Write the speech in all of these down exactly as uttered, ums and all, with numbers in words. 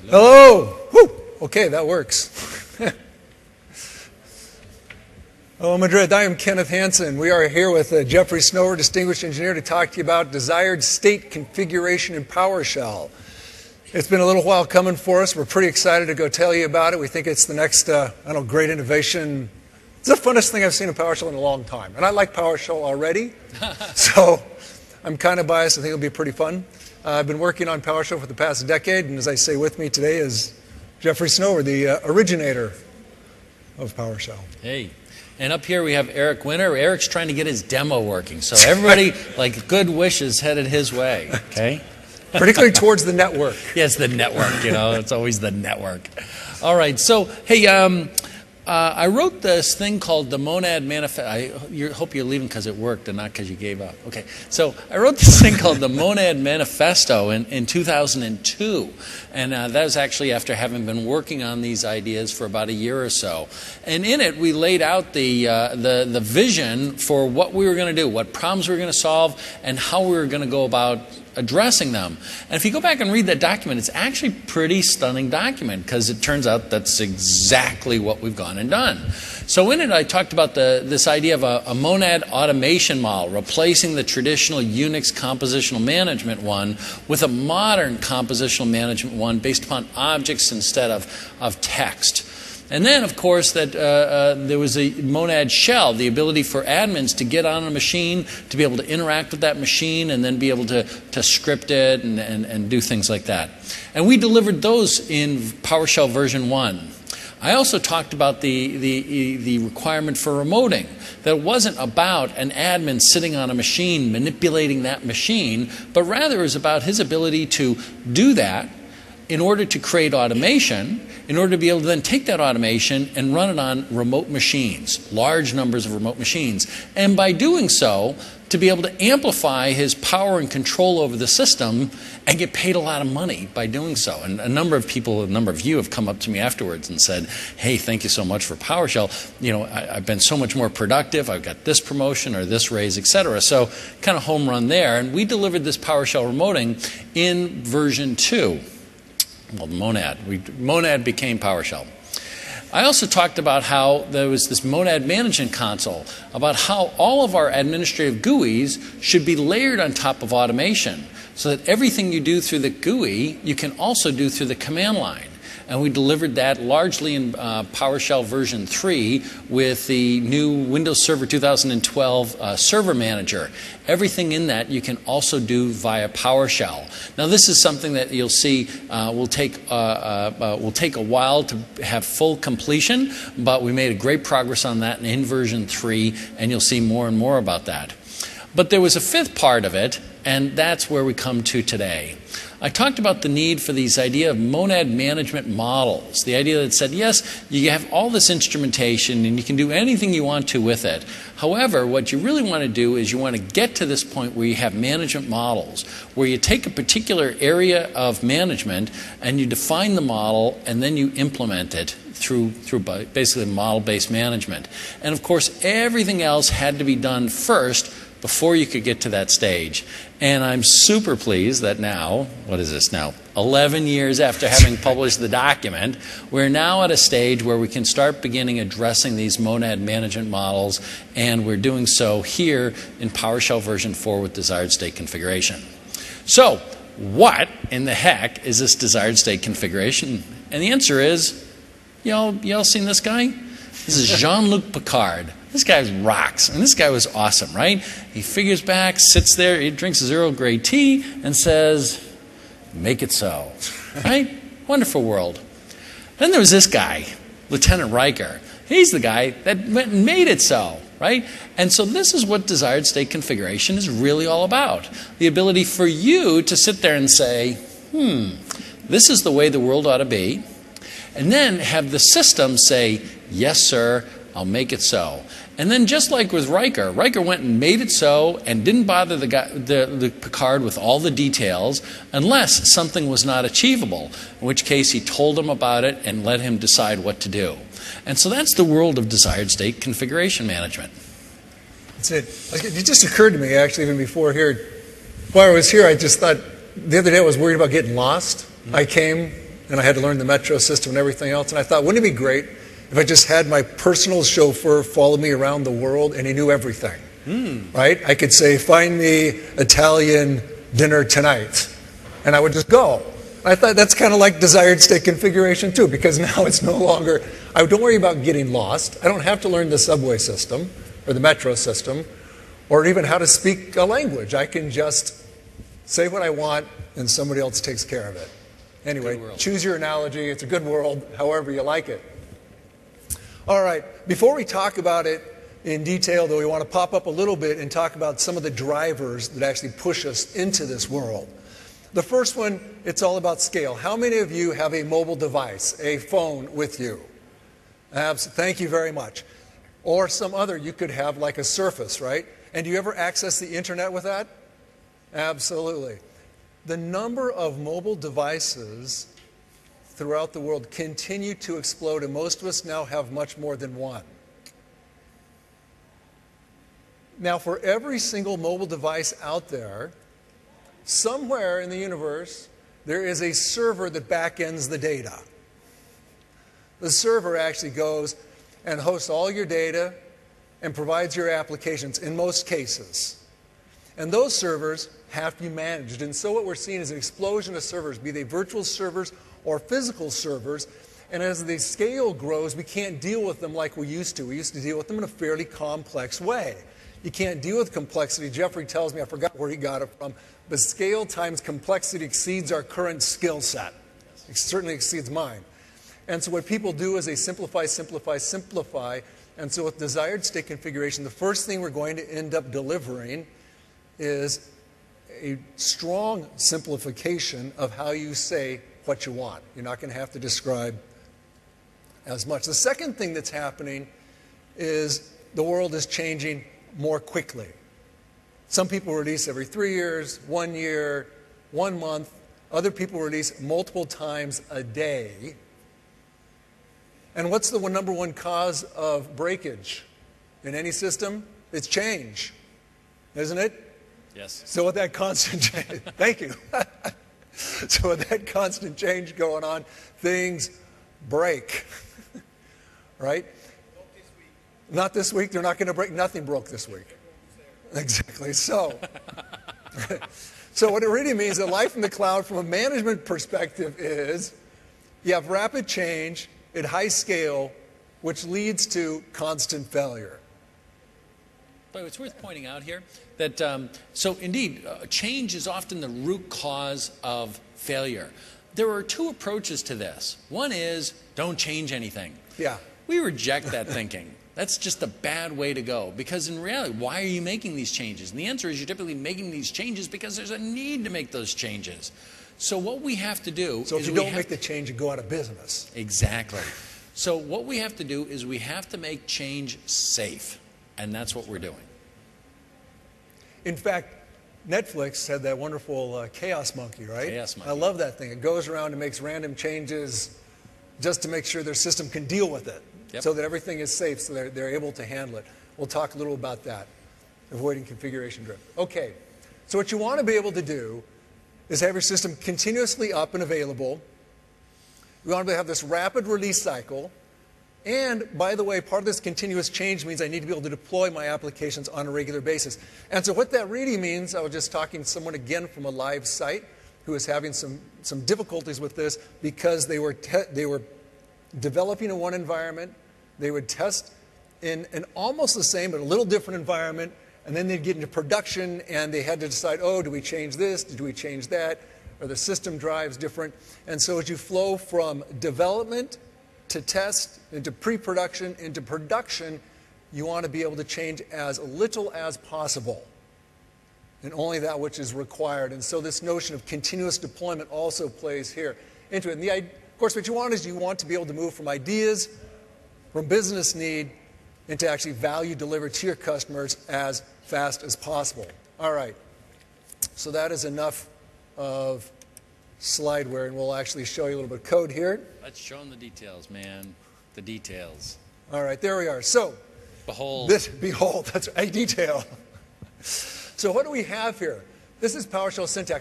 Hello. Woo. Okay, that works. Hello, Madrid. I am Kenneth Hansen. We are here with uh, Jeffrey Snower, Distinguished Engineer, to talk to you about desired state configuration in PowerShell. It's been a little while coming for us. We're pretty excited to go tell you about it. We think it's the next, uh, I don't know, great innovation. It's the funnest thing I've seen in PowerShell in a long time. And I like PowerShell already, so I'm kind of biased. I think it'll be pretty fun. Uh, I've been working on PowerShell for the past decade, and as I say, with me today is Jeffrey Snower, the uh, originator of PowerShell. Hey. And up here we have Eric Winter. Eric's trying to get his demo working. So everybody, like, good wishes headed his way, okay? Particularly towards the network. Yeah, it's the network, you know. It's always the network. All right. So, hey, um, uh, I wrote this thing called the Monad Manifesto. I you, hope you're leaving because it worked and not because you gave up. Okay. So I wrote this thing called the Monad Manifesto in, in two thousand two. And uh, that was actually after having been working on these ideas for about a year or so. And in it, we laid out the, uh, the, the vision for what we were going to do, what problems we were going to solve, and how we were going to go about addressing them. And if you go back and read that document, it's actually a pretty stunning document because it turns out that's exactly what we've gone and done. So in it, I talked about the, this idea of a, a monad automation model, replacing the traditional Unix compositional management one with a modern compositional management one based upon objects instead of, of text. And then, of course, that uh, uh, there was a monad shell, the ability for admins to get on a machine, to be able to interact with that machine, and then be able to, to script it and, and, and do things like that. And we delivered those in PowerShell version one. I also talked about the, the, the requirement for remoting, that it wasn't about an admin sitting on a machine manipulating that machine, but rather it was about his ability to do that in order to create automation, in order to be able to then take that automation and run it on remote machines, large numbers of remote machines. And by doing so, to be able to amplify his power and control over the system and get paid a lot of money by doing so. And a number of people, a number of you have come up to me afterwards and said, hey, thank you so much for PowerShell. You know, I, I've been so much more productive. I've got this promotion or this raise, et cetera. So kind of home run there. And we delivered this PowerShell remoting in version two. Well, Monad. We, Monad became PowerShell. I also talked about how there was this Monad Management Console, about how all of our administrative G U Is should be layered on top of automation, so that everything you do through the G U I, you can also do through the command line. And we delivered that largely in uh, PowerShell version three with the new Windows Server two thousand twelve uh, Server Manager. Everything in that you can also do via PowerShell. Now, this is something that you'll see uh, will take uh, uh, uh, will take a while to have full completion, but we made a great progress on that in version three, and you'll see more and more about that. But there was a fifth part of it, and that's where we come to today. I talked about the need for these idea of monad management models, the idea that said, yes, you have all this instrumentation and you can do anything you want to with it. However, what you really want to do is you want to get to this point where you have management models, where you take a particular area of management and you define the model and then you implement it through, through basically model-based management. And of course, everything else had to be done first before you could get to that stage. And I'm super pleased that now, what is this now, eleven years after having published the document, we're now at a stage where we can start beginning addressing these monad management models, and we're doing so here in PowerShell version four with desired state configuration. So, what in the heck is this desired state configuration? And the answer is, y'all y'all seen this guy? This is Jean-Luc Picard. This guy rocks, and this guy was awesome, right? He figures back, sits there, he drinks his Earl Grey tea, and says, make it so, right? Wonderful world. Then there was this guy, Lieutenant Riker. He's the guy that went and made it so, right? And so this is what desired state configuration is really all about. The ability for you to sit there and say, hmm, this is the way the world ought to be, and then have the system say, yes, sir, I'll make it so. And then just like with Riker, Riker went and made it so and didn't bother the, guy, the, the Picard with all the details unless something was not achievable, in which case he told him about it and let him decide what to do. And so that's the world of desired state configuration management. That's it. It just occurred to me, actually, even before here. While I was here, I just thought, the other day I was worried about getting lost. Mm-hmm. I came and I had to learn the metro system and everything else. And I thought, wouldn't it be great if I just had my personal chauffeur follow me around the world and he knew everything, mm. right? I could say, find me Italian dinner tonight, and I would just go. I thought that's kind of like desired state configuration too, because now it's no longer, I don't worry about getting lost. I don't have to learn the subway system or the metro system or even how to speak a language. I can just say what I want and somebody else takes care of it. Anyway, choose your analogy. It's a good world, however you like it. All right, before we talk about it in detail, though, we want to pop up a little bit and talk about some of the drivers that actually push us into this world. The first one, it's all about scale. How many of you have a mobile device, a phone with you? Abs- Thank you very much. Or some other, you could have like a Surface, right? And do you ever access the internet with that? Absolutely. The number of mobile devices throughout the world continue to explode, and most of us now have much more than one. Now, for every single mobile device out there, somewhere in the universe, there is a server that backends the data. The server actually goes and hosts all your data and provides your applications in most cases. And those servers have to be managed. And so what we're seeing is an explosion of servers, be they virtual servers or physical servers. And as the scale grows, we can't deal with them like we used to. We used to deal with them in a fairly complex way. You can't deal with complexity. Jeffrey tells me, I forgot where he got it from, but scale times complexity exceeds our current skill set. It certainly exceeds mine. And so what people do is they simplify, simplify, simplify. And so with desired state configuration, the first thing we're going to end up delivering is a strong simplification of how you say what you want. You're not going to have to describe as much. The second thing that's happening is the world is changing more quickly. Some people release every three years, one year, one month. Other people release multiple times a day. And what's the one, number one cause of breakage in any system? It's change, isn't it? Yes. So with that constant change, thank you. So with that constant change going on, things break, right? Not this week. Not this week. They're not going to break. Nothing broke this week. Exactly. So, so what it really means that life in the cloud from a management perspective is you have rapid change at high scale, which leads to constant failure. But it's worth pointing out here that, um, so indeed, uh, change is often the root cause of failure. There are two approaches to this. One is, don't change anything. Yeah. We reject that thinking. That's just a bad way to go. Because in reality, why are you making these changes? And the answer is you're typically making these changes because there's a need to make those changes. So what we have to do So if is you we don't have make the change, you go out of business. Exactly. So what we have to do is we have to make change safe. And that's what we're doing. In fact, Netflix had that wonderful uh, chaos monkey, right? Chaos monkey. I love that thing. It goes around and makes random changes just to make sure their system can deal with it. Yep. So that everything is safe, so they're, they're able to handle it. We'll talk a little about that, avoiding configuration drift. Okay, so what you want to be able to do is have your system continuously up and available. We want to have this rapid release cycle. And, by the way, part of this continuous change means I need to be able to deploy my applications on a regular basis. And so what that really means, I was just talking to someone again from a live site who was having some, some difficulties with this because they were, te they were developing in one environment. They would test in an almost the same but a little different environment. And then they'd get into production and they had to decide, oh, do we change this? Do we change that? Are the system drives different? And so as you flow from development to test, into pre-production, into production, you want to be able to change as little as possible and only that which is required. And so this notion of continuous deployment also plays here into it. And the, of course, what you want is you want to be able to move from ideas, from business need, into actually value delivered to your customers as fast as possible. All right. So that is enough of slideware, and we'll actually show you a little bit of code here. Let's show them the details, man. The details. All right, there we are. So, behold. This, behold, that's a detail. So what do we have here? This is PowerShell syntax.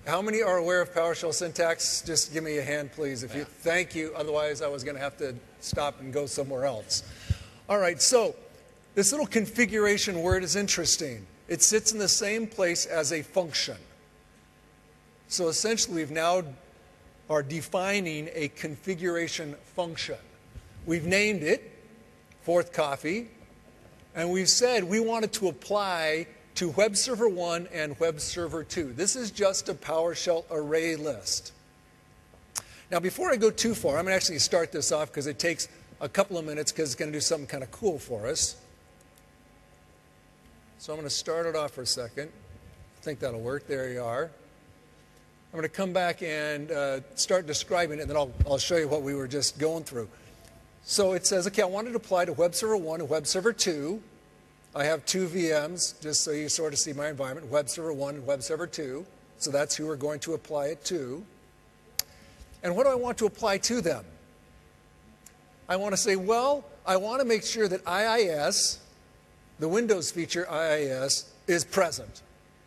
How many are aware of PowerShell syntax? Just give me a hand, please. If you, thank you. Otherwise, I was going to have to stop and go somewhere else. All right, so this little configuration word is interesting. It sits in the same place as a function. So essentially, we've now are defining a configuration function. We've named it Fourth Coffee, and we've said we want it to apply to Web Server one and Web Server two. This is just a PowerShell array list. Now, before I go too far, I'm going to actually start this off because it takes a couple of minutes because it's going to do something kind of cool for us. So I'm going to start it off for a second. I think that'll work. There you are. I'm going to come back and uh, start describing it, and then I'll, I'll show you what we were just going through. So it says, okay, I want it to apply to Web Server one and Web Server two. I have two V Ms, just so you sort of see my environment, Web Server one and Web Server two. So that's who we're going to apply it to. And what do I want to apply to them? I want to say, well, I want to make sure that I I S, the Windows feature I I S, is present.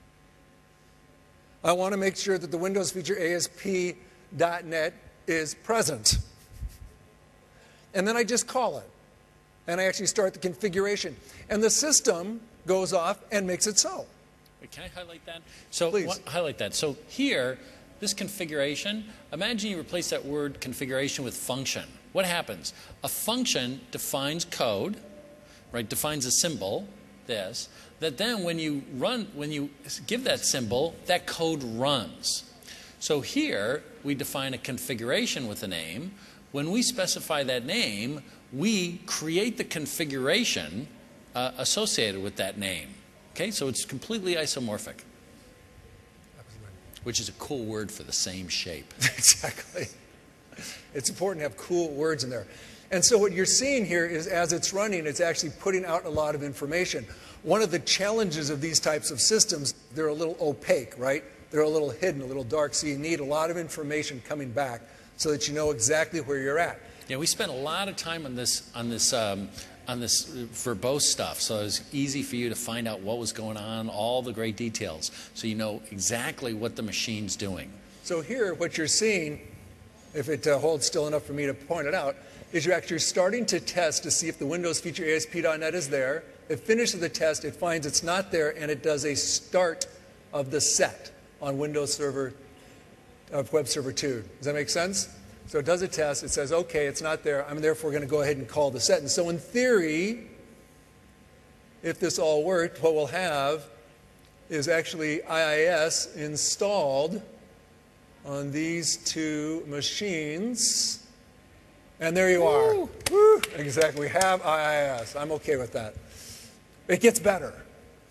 I want to make sure that the Windows feature A S P dot net is present. And then I just call it. And I actually start the configuration. And the system goes off and makes it so. Wait, can I highlight that? So Please. What, highlight that. So here, this configuration, imagine you replace that word configuration with function. What happens? A function defines code, right? Defines a symbol, this, that then when you run, when you give that symbol, that code runs. So here, we define a configuration with a name. When we specify that name, we create the configuration uh, associated with that name. Okay, so it's completely isomorphic, which is a cool word for the same shape. Exactly. It's important to have cool words in there. And so what you're seeing here is as it's running, it's actually putting out a lot of information. One of the challenges of these types of systems, they're a little opaque, right? They're a little hidden, a little dark, so you need a lot of information coming back so that you know exactly where you're at. Yeah, we spent a lot of time on this on this um, on this verbose stuff, so it was easy for you to find out what was going on, all the great details, so you know exactly what the machine's doing. So here, what you're seeing, if it uh, holds still enough for me to point it out, is you're actually starting to test to see if the Windows feature A S P dot net is there. It finishes the test, it finds it's not there, and it does a start of the set on Windows Server of Web Server two. Does that make sense? So it does a test. It says, okay, it's not there. I'm therefore going to go ahead and call the set. And so in theory, if this all worked, what we'll have is actually I I S installed on these two machines. And there you are. Woo. Woo. Exactly. We have I I S. I'm okay with that. It gets better.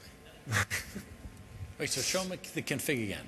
Wait, so show me the config again.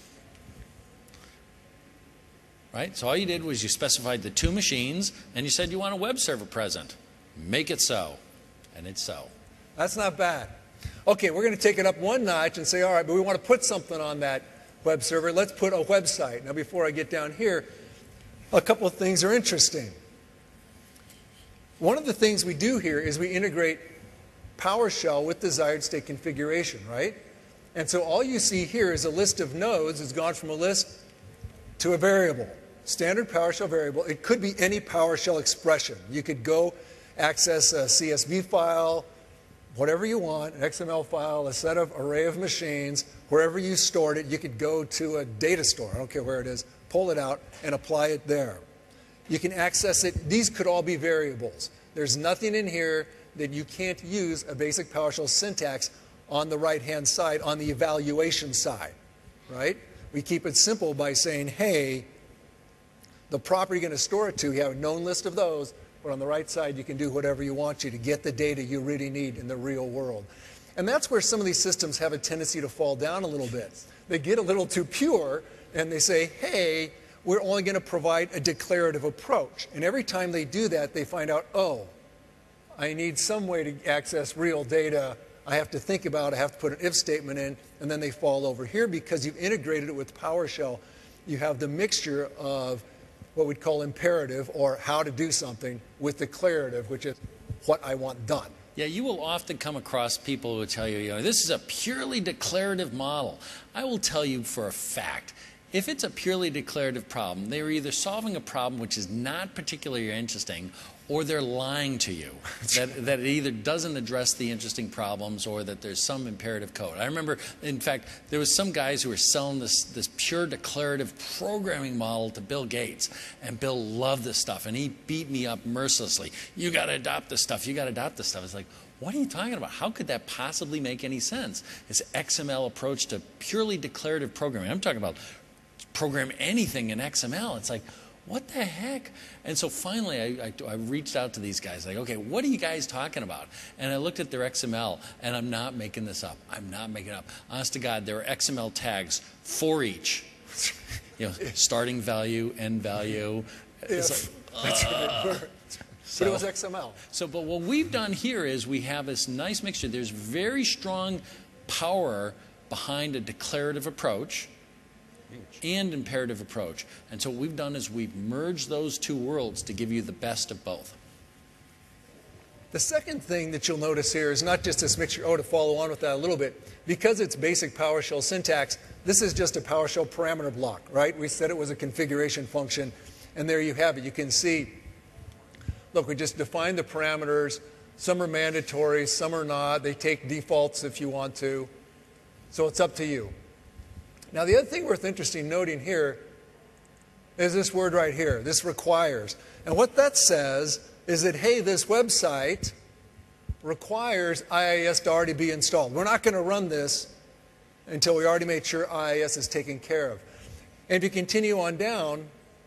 Right? So all you did was you specified the two machines, and you said you want a web server present. Make it so. And it's so. That's not bad. Okay, we're going to take it up one notch and say, all right, but we want to put something on that web server. Let's put a website. Now, before I get down here, a couple of things are interesting. One of the things we do here is we integrate PowerShell with desired state configuration, right? And so all you see here is a list of nodes has gone from a list to a variable. Standard PowerShell variable. It could be any PowerShell expression. You could go access a C S V file, whatever you want, an X M L file, a set of array of machines, wherever you stored it, you could go to a data store, I don't care where it is, pull it out and apply it there. You can access it. These could all be variables. There's nothing in here that you can't use a basic PowerShell syntax on the right-hand side, on the evaluation side, right? We keep it simple by saying, hey, the property you're going to store it to, you have a known list of those, but on the right side you can do whatever you want to to get the data you really need in the real world. And that's where some of these systems have a tendency to fall down a little bit. They get a little too pure and they say, hey, we're only going to provide a declarative approach. And every time they do that, they find out, oh, I need some way to access real data. I have to think about it, I have to put an if statement in, and then they fall over here because you've integrated it with PowerShell. You have the mixture of what we'd call imperative, or how to do something, with declarative, which is what I want done. Yeah, you will often come across people who tell you, you know, this is a purely declarative model. I will tell you for a fact, if it's a purely declarative problem, they're either solving a problem which is not particularly interesting, or they're lying to you, that, that it either doesn't address the interesting problems or that there's some imperative code. I remember, in fact, there was some guys who were selling this, this pure declarative programming model to Bill Gates, and Bill loved this stuff, and he beat me up mercilessly. You got to adopt this stuff. You got to adopt this stuff. It's like, what are you talking about? How could that possibly make any sense? This X M L approach to purely declarative programming. I'm talking about program anything in X M L. It's like, what the heck? And so finally, I, I, I reached out to these guys, like, okay, what are you guys talking about? And I looked at their X M L, and I'm not making this up. I'm not making it up. Honest to God, there are X M L tags for each. You know, starting value, end value. It's like, That's uh, But so, it was X M L. So, but what we've done here is we have this nice mixture. There's very strong power behind a declarative approach and imperative approach. And so what we've done is we've merged those two worlds to give you the best of both. The second thing that you'll notice here is not just this mixture. Oh, to follow on with that a little bit, because it's basic PowerShell syntax, this is just a PowerShell parameter block, right? We said it was a configuration function, and there you have it. You can see, look, we just defined the parameters. Some are mandatory, some are not. They take defaults if you want to. So it's up to you. Now, the other thing worth interesting noting here is this word right here, this requires. And what that says is that, hey, this website requires I I S to already be installed. We're not going to run this until we already made sure I I S is taken care of. And if you continue on down,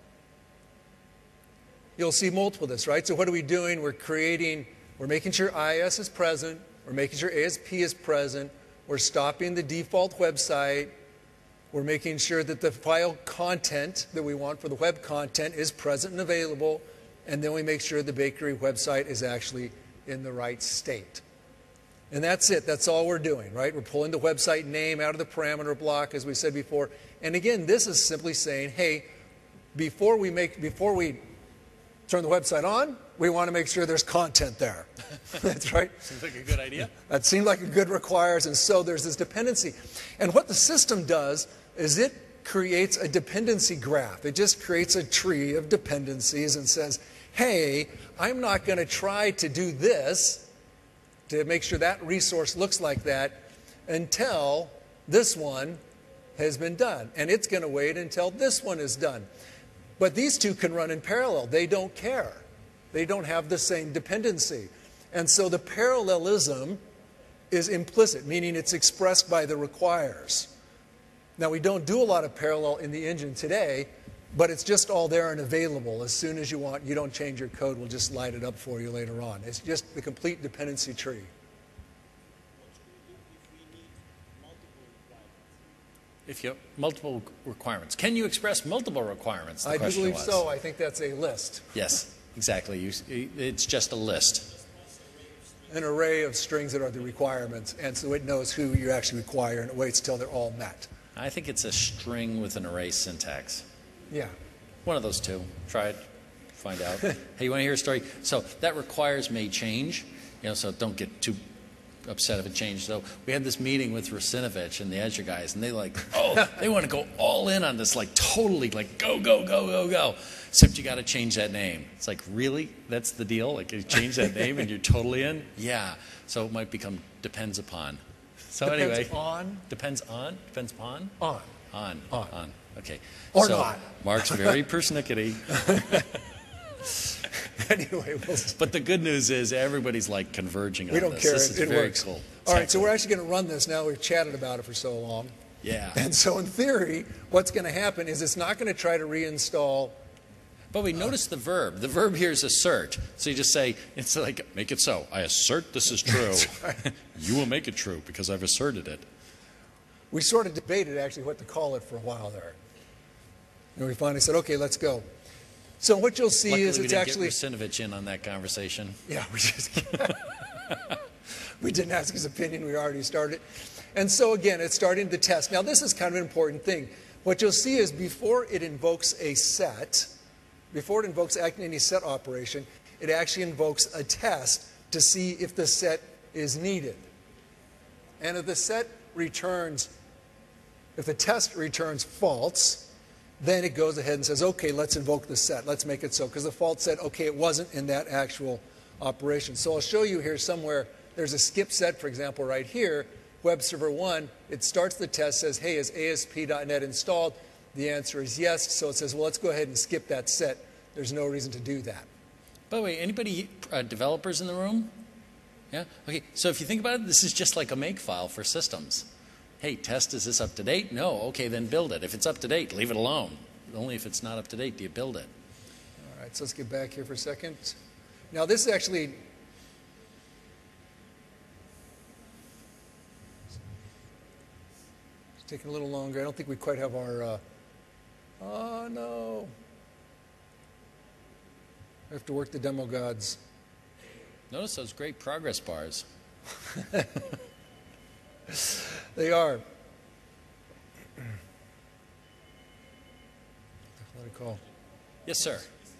you'll see multiple of this, right? So what are we doing? We're creating, we're making sure I I S is present. We're making sure A S P is present. We're stopping the default website. We're making sure that the file content that we want for the web content is present and available. And then we make sure the bakery website is actually in the right state. And that's it. That's all we're doing, right? We're pulling the website name out of the parameter block, as we said before. And again, this is simply saying, hey, before we make, before we turn the website on, we want to make sure there's content there. That's right. Seems like a good idea. That seemed like a good requires, and so there's this dependency. And what the system does is it creates a dependency graph. It just creates a tree of dependencies and says, hey, I'm not going to try to do this to make sure that resource looks like that until this one has been done. And it's going to wait until this one is done. But these two can run in parallel. They don't care. They don't have the same dependency. And so the parallelism is implicit, meaning it's expressed by the requires. Now, we don't do a lot of parallel in the engine today, but it's just all there and available. As soon as you want, you don't change your code, we'll just light it up for you later on. It's just the complete dependency tree. If you have multiple requirements. Can you express multiple requirements? The I do believe was. so. I think that's a list. Yes, exactly. You, it's just a list. An array of strings that are the requirements, and so it knows who you actually require, and it waits till they're all met. I think it's a string with an array syntax. Yeah. One of those two. Try it. Find out. Hey, you want to hear a story? So that requires may change. You know, so don't get too upset if it changed. So we had this meeting with Rasinovich and the Azure guys, and they like, oh, they want to go all in on this, like totally, like go, go, go, go, go. Except you got to change that name. It's like, really? That's the deal? Like you change that name and you're totally in? Yeah. So it might become depends upon. So depends anyway, on? Depends on? Depends upon? On. On. On. On. Okay. Or so not. Mark's very persnickety. Anyway, we'll But the good news is everybody's like converging on we don't this. care. This is it very works. cool. All right, so Excellent. we're actually going to run this now. We've chatted about it for so long. Yeah. And so in theory, what's going to happen is it's not going to try to reinstall. But we notice the verb. The verb here is assert. So you just say, it's like, make it so. I assert this is true. Right. You will make it true because I've asserted it. We sort of debated actually what to call it for a while there. And we finally said, okay, let's go. So what you'll see Luckily, is we it's didn't actually... get Rasinovich in on that conversation. Yeah, we just... we didn't ask his opinion. We already started. And so again, it's starting the test. Now this is kind of an important thing. What you'll see is before it invokes a set, before it invokes any set operation, it actually invokes a test to see if the set is needed. And if the set returns, if the test returns false, then it goes ahead and says, okay, let's invoke the set. Let's make it so. Because the fault said, okay, it wasn't in that actual operation. So I'll show you here somewhere. There's a skip set, for example, right here. Web server one, it starts the test, says, hey, is A S P dot net installed? The answer is yes. So it says, well, let's go ahead and skip that set. There's no reason to do that. By the way, anybody uh, developers in the room? Yeah? Okay, so if you think about it, this is just like a make file for systems. Hey, test, is this up to date? No. Okay, then build it. If it's up to date, leave it alone. Only if it's not up to date do you build it. All right, so let's get back here for a second. Now, this is actually... It's taking a little longer. I don't think we quite have our... Uh, oh, no. I have to work the demo gods. Notice those great progress bars. They are. Let it call. Yes, sir.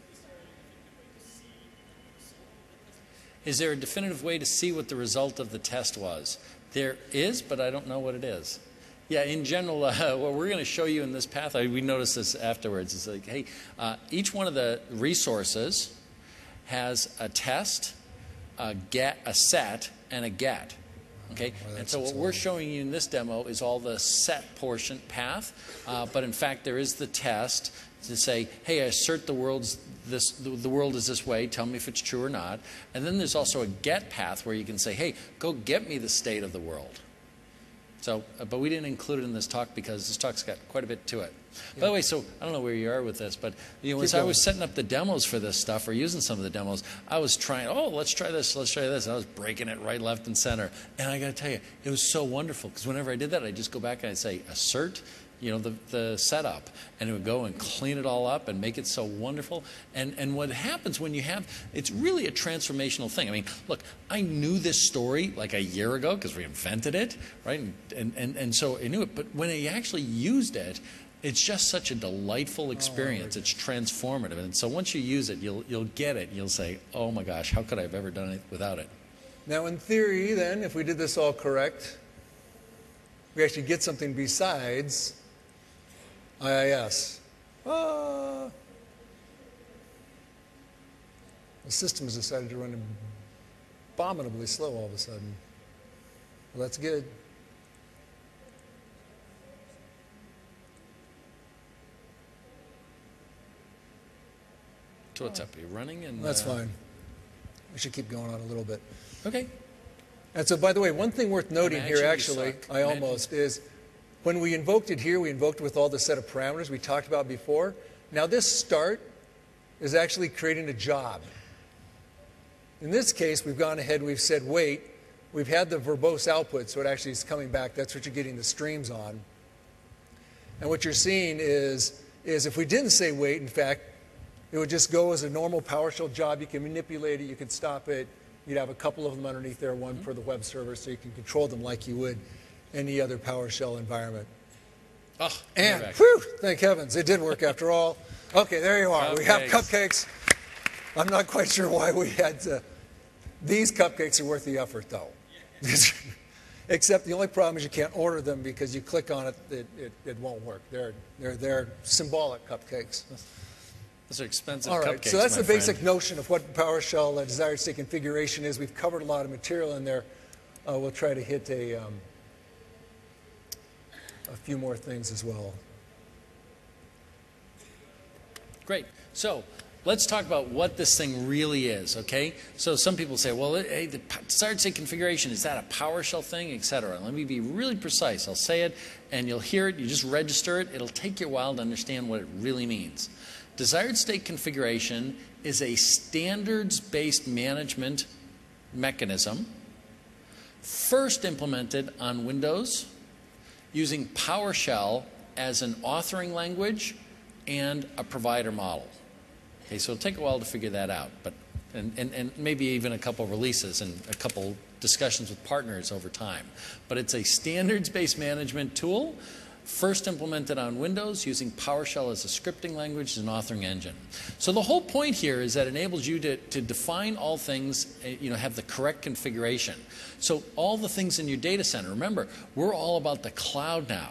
Is there a definitive way to see what the result of the test was? There is, but I don't know what it is. Yeah, in general, uh, what we're going to show you in this path, I, we noticed this afterwards, is like, hey, uh, each one of the resources has a test, a get, a set, and a get. Okay, well, and so what we're showing you in this demo is all the set portion path, uh, but in fact there is the test to say, hey, I assert the world's this, the, the world is this way, tell me if it's true or not. And then there's also a get path where you can say, hey, go get me the state of the world. So, uh, but we didn't include it in this talk because this talk's got quite a bit to it. Yeah. By the way, so I don't know where you are with this, but you know, as I was setting up the demos for this stuff or using some of the demos, I was trying, oh, let's try this, let's try this. And I was breaking it right, left, and center. And I got to tell you, it was so wonderful because whenever I did that, I'd just go back and I'd say, assert, you know, the, the setup, and it would go and clean it all up and make it so wonderful. And, and what happens when you have, it's really a transformational thing. I mean, look, I knew this story like a year ago because we invented it, right? And, and, and, and so I knew it. But when I actually used it, it's just such a delightful experience. Oh, it's transformative. And so once you use it, you'll, you'll get it. You'll say, oh my gosh, how could I have ever done it without it? Now, in theory, then, if we did this all correct, we actually get something besides I I S. Ah. The system has decided to run abominably slow all of a sudden. Well, that's good. So what's up? Are you running? And that's uh, fine. We should keep going on a little bit. Okay. And so, by the way, one thing worth noting Imagine here, actually, I Imagine. almost, is when we invoked it here, we invoked it with all the set of parameters we talked about before. Now, this start is actually creating a job. In this case, we've gone ahead and we've said, wait, we've had the verbose output, so it actually is coming back. That's what you're getting the streams on. And what you're seeing is, is if we didn't say wait, in fact, it would just go as a normal PowerShell job. You can manipulate it. You can stop it. You'd have a couple of them underneath there, one mm-hmm. for the web server, so you can control them like you would any other PowerShell environment. Oh, and, whew, thank heavens, it did work after all. Okay, there you are. Cupcakes. We have cupcakes. I'm not quite sure why we had to. These cupcakes are worth the effort, though. Except the only problem is you can't order them because you click on it, it, it, it won't work. They're, they're, they're symbolic cupcakes. Those are expensive All right, cupcakes, so that's my the basic friend. notion of what PowerShell uh, desired state configuration is. We've covered a lot of material in there. Uh, we'll try to hit a, um, a few more things as well. Great. So let's talk about what this thing really is, okay? So some people say, well, hey, the desired state configuration, is that a PowerShell thing, et cetera? Let me be really precise. I'll say it, and you'll hear it. You just register it. It'll take you a while to understand what it really means. Desired state configuration is a standards-based management mechanism first implemented on Windows using PowerShell as an authoring language and a provider model. Okay, so it'll take a while to figure that out, but and, and, and maybe even a couple releases and a couple discussions with partners over time. But it's a standards-based management tool first implemented on Windows using PowerShell as a scripting language and an authoring engine. So the whole point here is that it enables you to, to define all things, you know, have the correct configuration. So all the things in your data center, remember, we're all about the cloud now.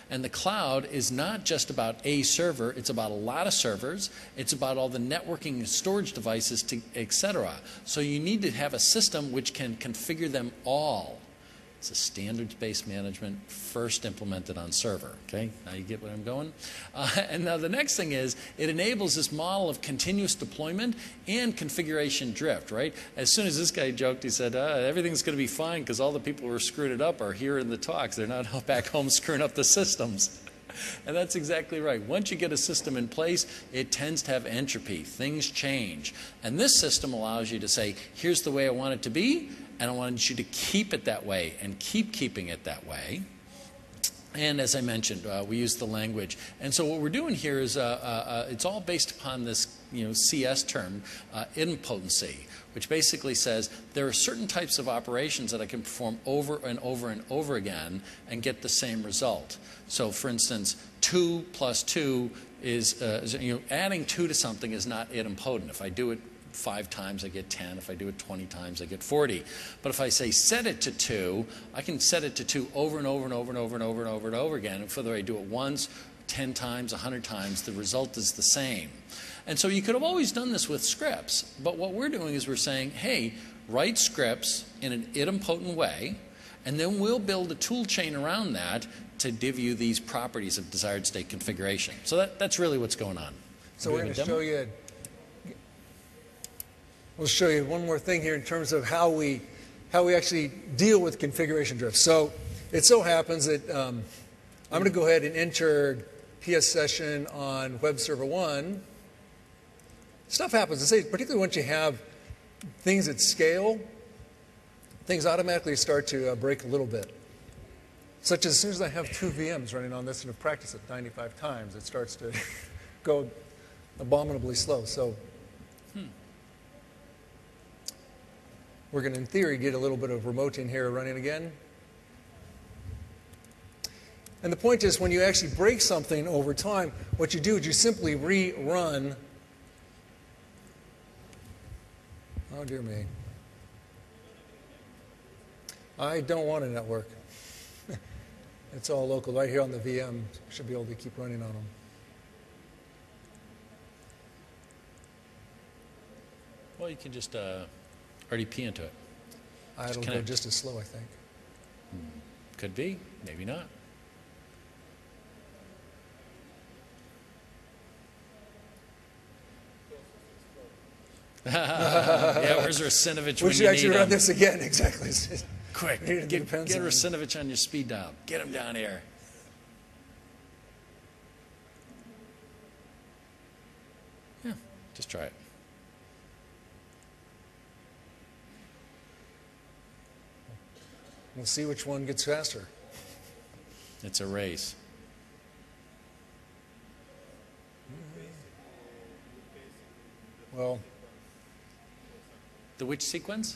And the cloud is not just about a server, it's about a lot of servers, it's about all the networking and storage devices, to, et cetera. So you need to have a system which can configure them all. It's a standards-based management first implemented on server. Okay, now you get where I'm going? Uh, and now the next thing is it enables this model of continuous deployment and configuration drift, right? As soon as this guy joked, he said, uh, everything's going to be fine because all the people who are screwed it up are here in the talks. They're not back home screwing up the systems. And that's exactly right. Once you get a system in place, it tends to have entropy. Things change. And this system allows you to say, here's the way I want it to be, and I want you to keep it that way and keep keeping it that way. And as I mentioned, uh, we use the language. And so what we're doing here is uh, uh, it's all based upon this you know, C S term, uh, idempotency, which basically says there are certain types of operations that I can perform over and over and over again and get the same result. So for instance, two plus two is, uh, is you know, adding two to something is not idempotent. If I do it five times, I get ten. If I do it twenty times, I get forty. But if I say set it to two, I can set it to two over and over and over and over and over and over and over again. And whether I do it once, ten times, one hundred times, the result is the same. And so you could have always done this with scripts. But what we're doing is we're saying, hey, write scripts in an idempotent way, and then we'll build a tool chain around that to give you these properties of desired state configuration. So that, that's really what's going on. So we're going to show you, we'll show you one more thing here in terms of how we, how we actually deal with configuration drift. So it so happens that um, I'm going to go ahead and enter P S session on web server one. Stuff happens. I say, particularly once you have things at scale, things automatically start to uh, break a little bit. Such as, as soon as I have two V Ms running on this and have practiced it ninety-five times, it starts to go abominably slow. So hmm. we're going to, in theory, get a little bit of remote in here running again. And the point is, when you actually break something over time, what you do is you simply rerun. Oh, dear me. I don't want a network. It's all local. Right here on the V M, should be able to keep running on them. Well, you can just uh, R D P into it. Uh, it'll go just as slow, I think. Hmm. Could be. Maybe not. Yeah, where's Rasinovich when we should you actually need run him? this again, exactly. Quick, get, get Rasinovich on your speed dial. Get him down here. Yeah, just try it. We'll see which one gets faster. It's a race. Well, the which sequence?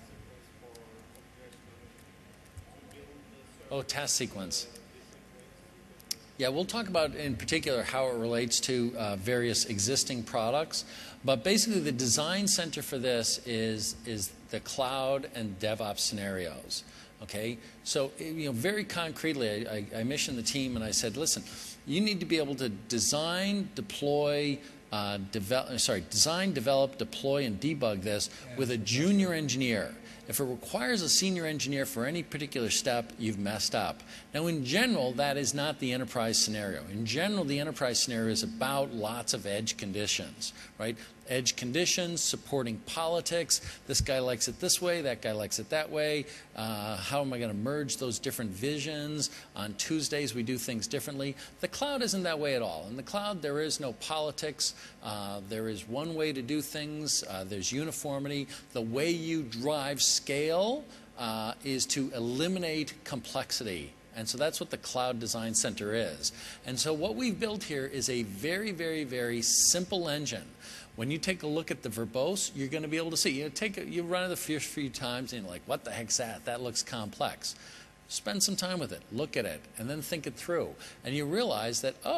Oh, task sequence. Yeah, we'll talk about in particular how it relates to uh, various existing products. But basically the design center for this is, is the cloud and DevOps scenarios. Okay, so you know, very concretely, I, I, I missioned the team and I said, listen, you need to be able to design, deploy, uh, develop, sorry, design, develop, deploy, and debug this with a junior engineer. If it requires a senior engineer for any particular step, you've messed up. Now, in general, that is not the enterprise scenario. In general, the enterprise scenario is about lots of edge conditions, right? Edge conditions, supporting politics. This guy likes it this way, that guy likes it that way. Uh, how am I going to merge those different visions? On Tuesdays, we do things differently. The cloud isn't that way at all. In the cloud, there is no politics. Uh, there is one way to do things. Uh, there's uniformity. The way you drive scale uh, is to eliminate complexity. And so that's what the Cloud Design Center is. And so what we've built here is a very, very, very simple engine. When you take a look at the verbose, you're going to be able to see. You know, take a, you run it the first few times and you're like, what the heck's that? That looks complex. Spend some time with it. Look at it. And then think it through. And you realize that, oh,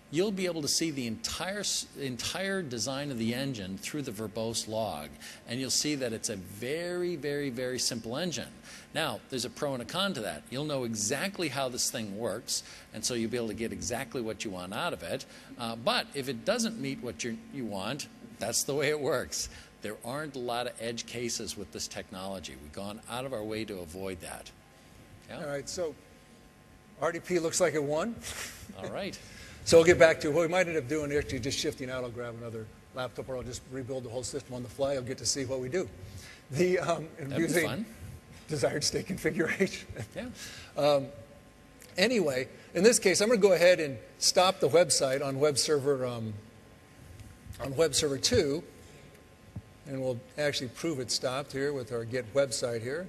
you'll be able to see the entire, entire design of the engine through the verbose log. And you'll see that it's a very, very, very simple engine. Now, there's a pro and a con to that. You'll know exactly how this thing works, and so you'll be able to get exactly what you want out of it. Uh, but if it doesn't meet what you you want, that's the way it works. There aren't a lot of edge cases with this technology. We've gone out of our way to avoid that. Yeah? All right, so R D P looks like it won. All right. So we'll get back to what we might end up doing here, actually just shifting out. I'll grab another laptop, or I'll just rebuild the whole system on the fly. I'll get to see what we do. The um, That'd be using fun. Desired state configuration. Yeah. um, anyway, in this case, I'm going to go ahead and stop the website on web server um, on web server two, and we'll actually prove it stopped here with our get website here.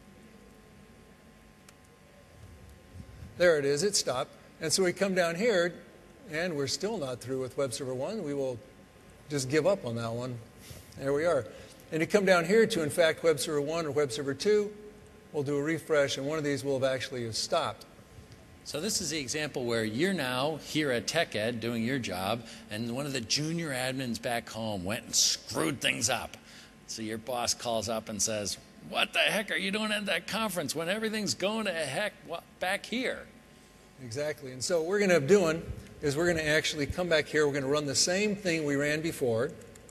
There it is. It stopped. And so we come down here, and we're still not through with web server one. We will just give up on that one. There we are. And you come down here to, in fact, web server one or web server two. We'll do a refresh, and one of these will have actually stopped. So this is the example where you're now here at TechEd doing your job, and one of the junior admins back home went and screwed things up. So your boss calls up and says, what the heck are you doing at that conference when everything's going to heck back here? Exactly. And so what we're going to end up doing is we're going to actually come back here. We're going to run the same thing we ran before.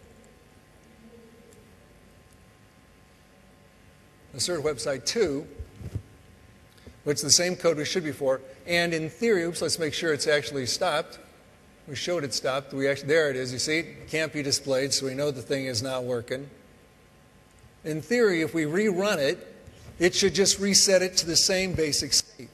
Assert website two, which is the same code we should before. And in theory, oops, let's make sure it's actually stopped. We showed it stopped. We actually, there it is. You see, it can't be displayed, so we know the thing is not working. In theory, if we rerun it, it should just reset it to the same basic state.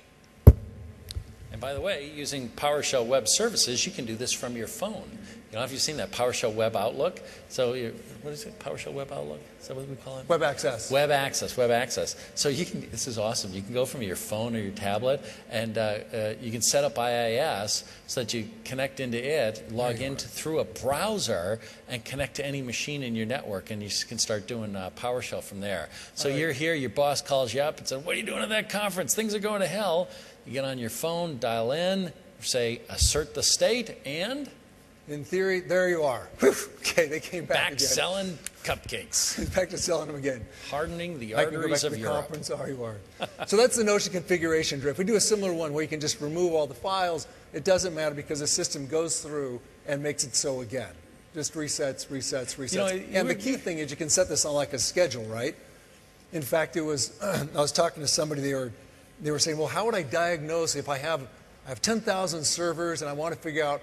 And by the way, using PowerShell Web Services, you can do this from your phone. You know, have you seen that PowerShell Web Outlook? So, you, what is it? PowerShell Web Outlook? Is that what we call it? Web access. Web access. Web access. So you can. This is awesome. You can go from your phone or your tablet, and uh, uh, you can set up I I S so that you connect into it, log in through a browser, and connect to any machine in your network, and you can start doing uh, PowerShell from there. So right. You're here. Your boss calls you up and says, "What are you doing at that conference? Things are going to hell." You get on your phone, dial in, say, assert the state, and in theory, there you are. Whew. Okay, they came back, back again. selling cupcakes. Back to selling them again. Hardening the I can go back arteries to of the Europe. Conference. Oh, you are. So that's the Notion configuration drift. We do a similar one where you can just remove all the files. It doesn't matter because the system goes through and makes it so again. Just resets, resets, resets. You know, and the key thing is you can set this on like a schedule, right? In fact, it was, I was talking to somebody, they were, they were saying, well, how would I diagnose if I have, I have ten thousand servers and I want to figure out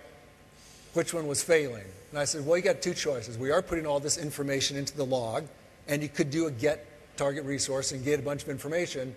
which one was failing? And I said, well, you got two choices. We are putting all this information into the log, and you could do a get target resource and get a bunch of information.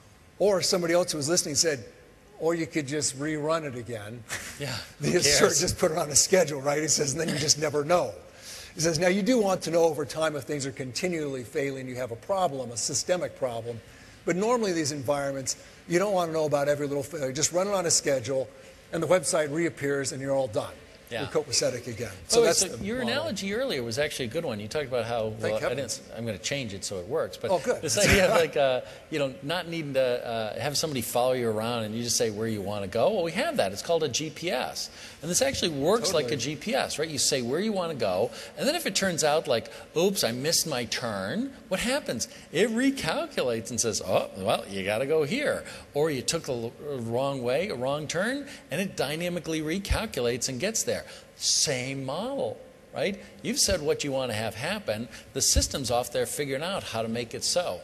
Or somebody else who was listening said, or you could just rerun it again. Yeah, The assert, just put it on a schedule, right? He says, and then you just never know. He says, now you do want to know over time if things are continually failing, you have a problem, a systemic problem. But normally these environments, you don't want to know about every little failure. Just run it on a schedule, and the website reappears, and you're all done. Yeah. You're copacetic again. So oh, that's so your model. Analogy earlier was actually a good one. You talked about how well, I didn't, I'm going to change it so it works. But oh, good. This idea of like uh, you know not needing to uh, have somebody follow you around and you just say where you want to go. Well, we have that. It's called a G P S, and this actually works totally. like a G P S, right? You say where you want to go, and then if it turns out like, oops, I missed my turn, what happens? It recalculates and says, oh, well, you got to go here, or you took the wrong way, a wrong turn, and it dynamically recalculates and gets there. Same model, right? You've said what you want to have happen. The system's off there figuring out how to make it so.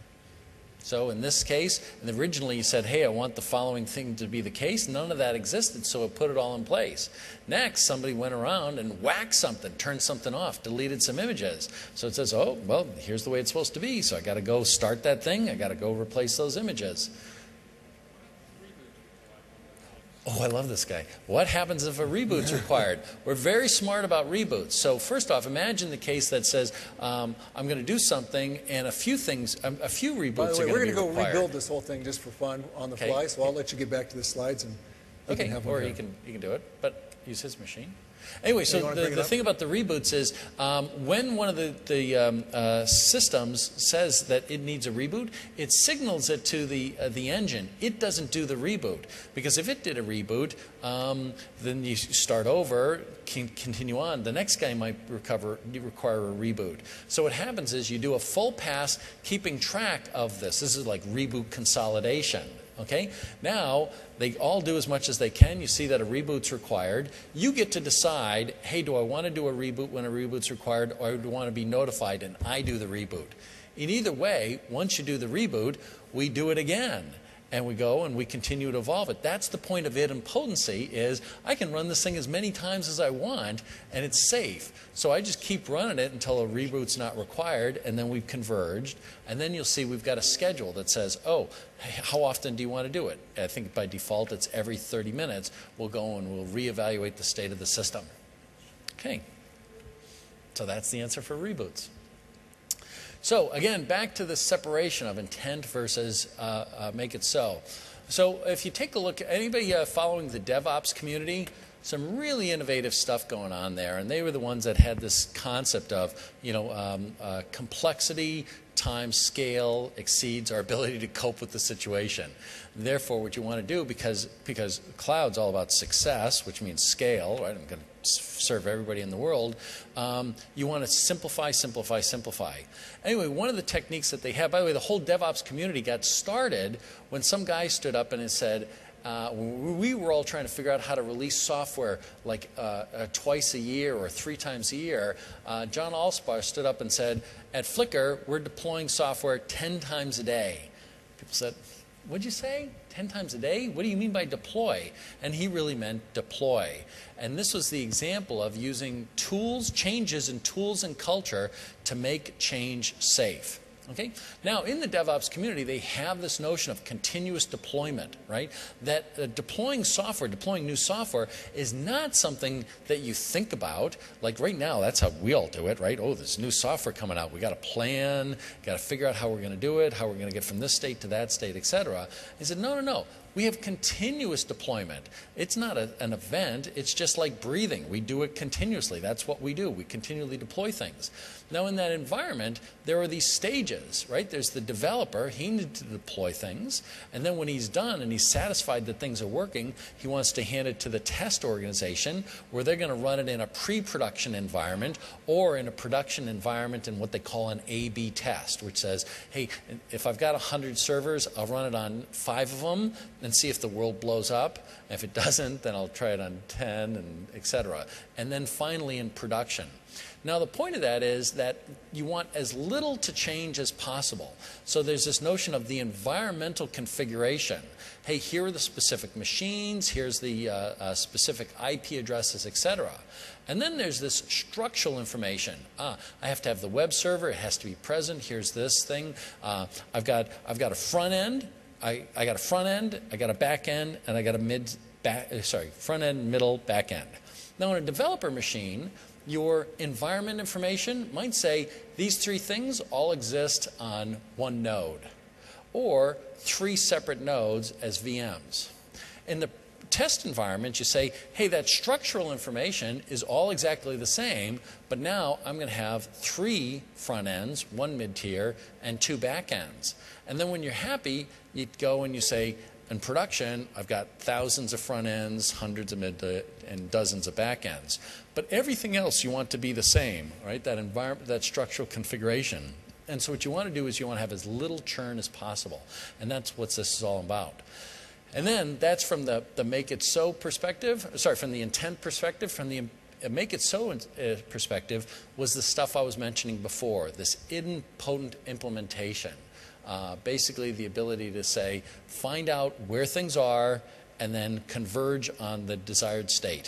So in this case, and originally you said, hey, I want the following thing to be the case. None of that existed, so it put it all in place. Next, somebody went around and whacked something, turned something off, deleted some images. So it says, oh, well, here's the way it's supposed to be. So I got to go start that thing. I got to go replace those images. Oh, I love this guy. What happens if a reboot's required? We're very smart about reboots. So first off, imagine the case that says, um, I'm going to do something, and a few things, um, a few reboots By the way, are going to be we're going to go required. rebuild this whole thing just for fun on the Okay. fly, so I'll let you get back to the slides. And you Okay, can have or one you can, you can do it, but use his machine. Anyway, so wanna the, bring it the up? thing about the reboots is um, when one of the, the um, uh, systems says that it needs a reboot, it signals it to the, uh, the engine. It doesn't do the reboot. Because if it did a reboot, um, then you start over, can continue on. The next guy might recover, require a reboot. So what happens is you do a full pass keeping track of this. This is like reboot consolidation. Okay? Now, they all do as much as they can. You see that a reboot's required. You get to decide, hey, do I want to do a reboot when a reboot's required, or do I want to be notified and I do the reboot? In either way, once you do the reboot, we do it again. And we go and we continue to evolve it. That's the point of idempotency, is I can run this thing as many times as I want, and it's safe. So I just keep running it until a reboot's not required, and then we've converged. And then you'll see we've got a schedule that says, oh, how often do you want to do it? I think by default it's every thirty minutes. We'll go and we'll reevaluate the state of the system. Okay. So that's the answer for reboots. So again, back to the separation of intent versus uh, uh, make it so. So if you take a look, anybody uh, following the DevOps community, some really innovative stuff going on there, and they were the ones that had this concept of, you know, um, uh, complexity times scale exceeds our ability to cope with the situation. Therefore, what you want to do, because because cloud's all about success, which means scale, right? I'm going to serve everybody in the world. Um, you want to simplify, simplify, simplify. Anyway, one of the techniques that they have, by the way, the whole DevOps community got started when some guy stood up and he said, Uh, we were all trying to figure out how to release software like uh, uh, twice a year or three times a year. Uh, John Allspar stood up and said, at Flickr, we're deploying software ten times a day. People said, what'd you say? ten times a day? What do you mean by deploy? And he really meant deploy. And this was the example of using tools, changes in tools and culture to make change safe. Okay? Now, in the DevOps community, they have this notion of continuous deployment, right? That uh, deploying software, deploying new software is not something that you think about. Like right now, that's how we all do it, right? Oh, there's new software coming out. We got to plan, got to figure out how we're going to do it, how we're going to get from this state to that state, et cetera. He said, no, no, no. We have continuous deployment. It's not a, an event. It's just like breathing. We do it continuously. That's what we do. We continually deploy things. Now, in that environment, there are these stages, right? There's the developer. He needs to deploy things. And then when he's done and he's satisfied that things are working, he wants to hand it to the test organization where they're going to run it in a pre-production environment or in a production environment in what they call an A B test, which says, hey, if I've got one hundred servers, I'll run it on five of them and see if the world blows up. If it doesn't, then I'll try it on ten, and et cetera. And then finally in production. Now, the point of that is that you want as little to change as possible. So there's this notion of the environmental configuration. Hey, here are the specific machines, here's the uh, uh, specific I P addresses, et cetera. And then there's this structural information. Ah, I have to have the web server, it has to be present, here's this thing. Uh, I've got, I've got a front end. I, I got a front end, I got a back end, and I got a mid, back, sorry, front end, middle, back end. Now, on a developer machine, your environment information might say these three things all exist on one node, or three separate nodes as V Ms. In the test environment, you say, hey, that structural information is all exactly the same, but now I'm going to have three front ends, one mid-tier, and two back ends. And then when you're happy, you go and you say, in production, I've got thousands of front ends, hundreds of mid and dozens of back ends. But everything else you want to be the same, right? That environment, that structural configuration. And so what you want to do is you want to have as little churn as possible. And that's what this is all about. And then that's from the, the make it so perspective, sorry, from the intent perspective, from the make it so uh, perspective was the stuff I was mentioning before, this idempotent implementation. Uh, basically the ability to say, find out where things are and then converge on the desired state.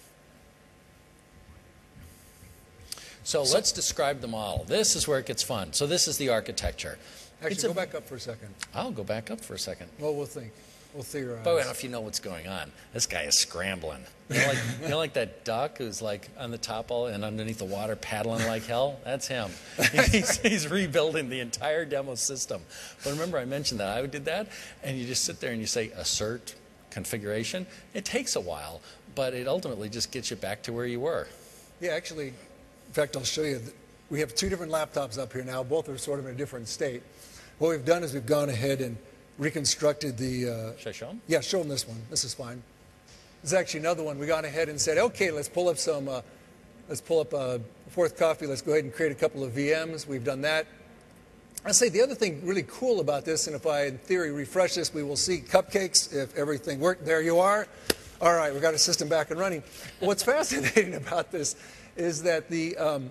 So, so let's describe the model. This is where it gets fun. So this is the architecture. Actually, it's go a, back up for a second. I'll go back up for a second. Well, we'll think. We'll theorize. But I don't know if you know what's going on. This guy is scrambling. You know, like, you know, like that duck who's like on the top all, and underneath the water paddling like hell? That's him. He's, he's rebuilding the entire demo system. But remember I mentioned that I did that, and you just sit there and you say assert configuration. It takes a while. but it ultimately just gets you back to where you were. Yeah, actually, in fact, I'll show you. We have two different laptops up here now. Both are sort of in a different state. What we've done is we've gone ahead and reconstructed the... Uh, Should I show them? Yeah, show them this one. This is fine. This is actually another one. We gone ahead and said, okay, let's pull up some... Uh, let's pull up uh, Fourth Coffee. Let's go ahead and create a couple of V Ms. We've done that. I'll say the other thing really cool about this, and if I, in theory, refresh this, we will see cupcakes if everything worked. There you are. All right, we've got a system back and running. What's fascinating about this is that the um,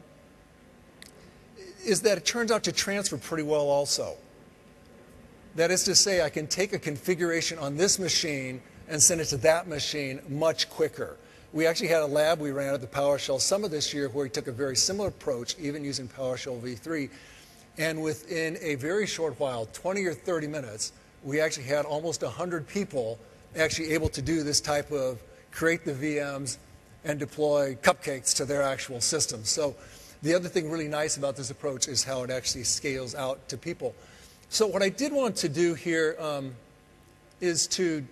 is that it turns out to transfer pretty well also. That is to say, I can take a configuration on this machine and send it to that machine much quicker. We actually had a lab we ran at the PowerShell Summit this year where we took a very similar approach, even using PowerShell v three. And within a very short while, twenty or thirty minutes, we actually had almost one hundred people actually able to do this type of create the V Ms and deploy cupcakes to their actual systems. So the other thing really nice about this approach is how it actually scales out to people. So what I did want to do here um, is to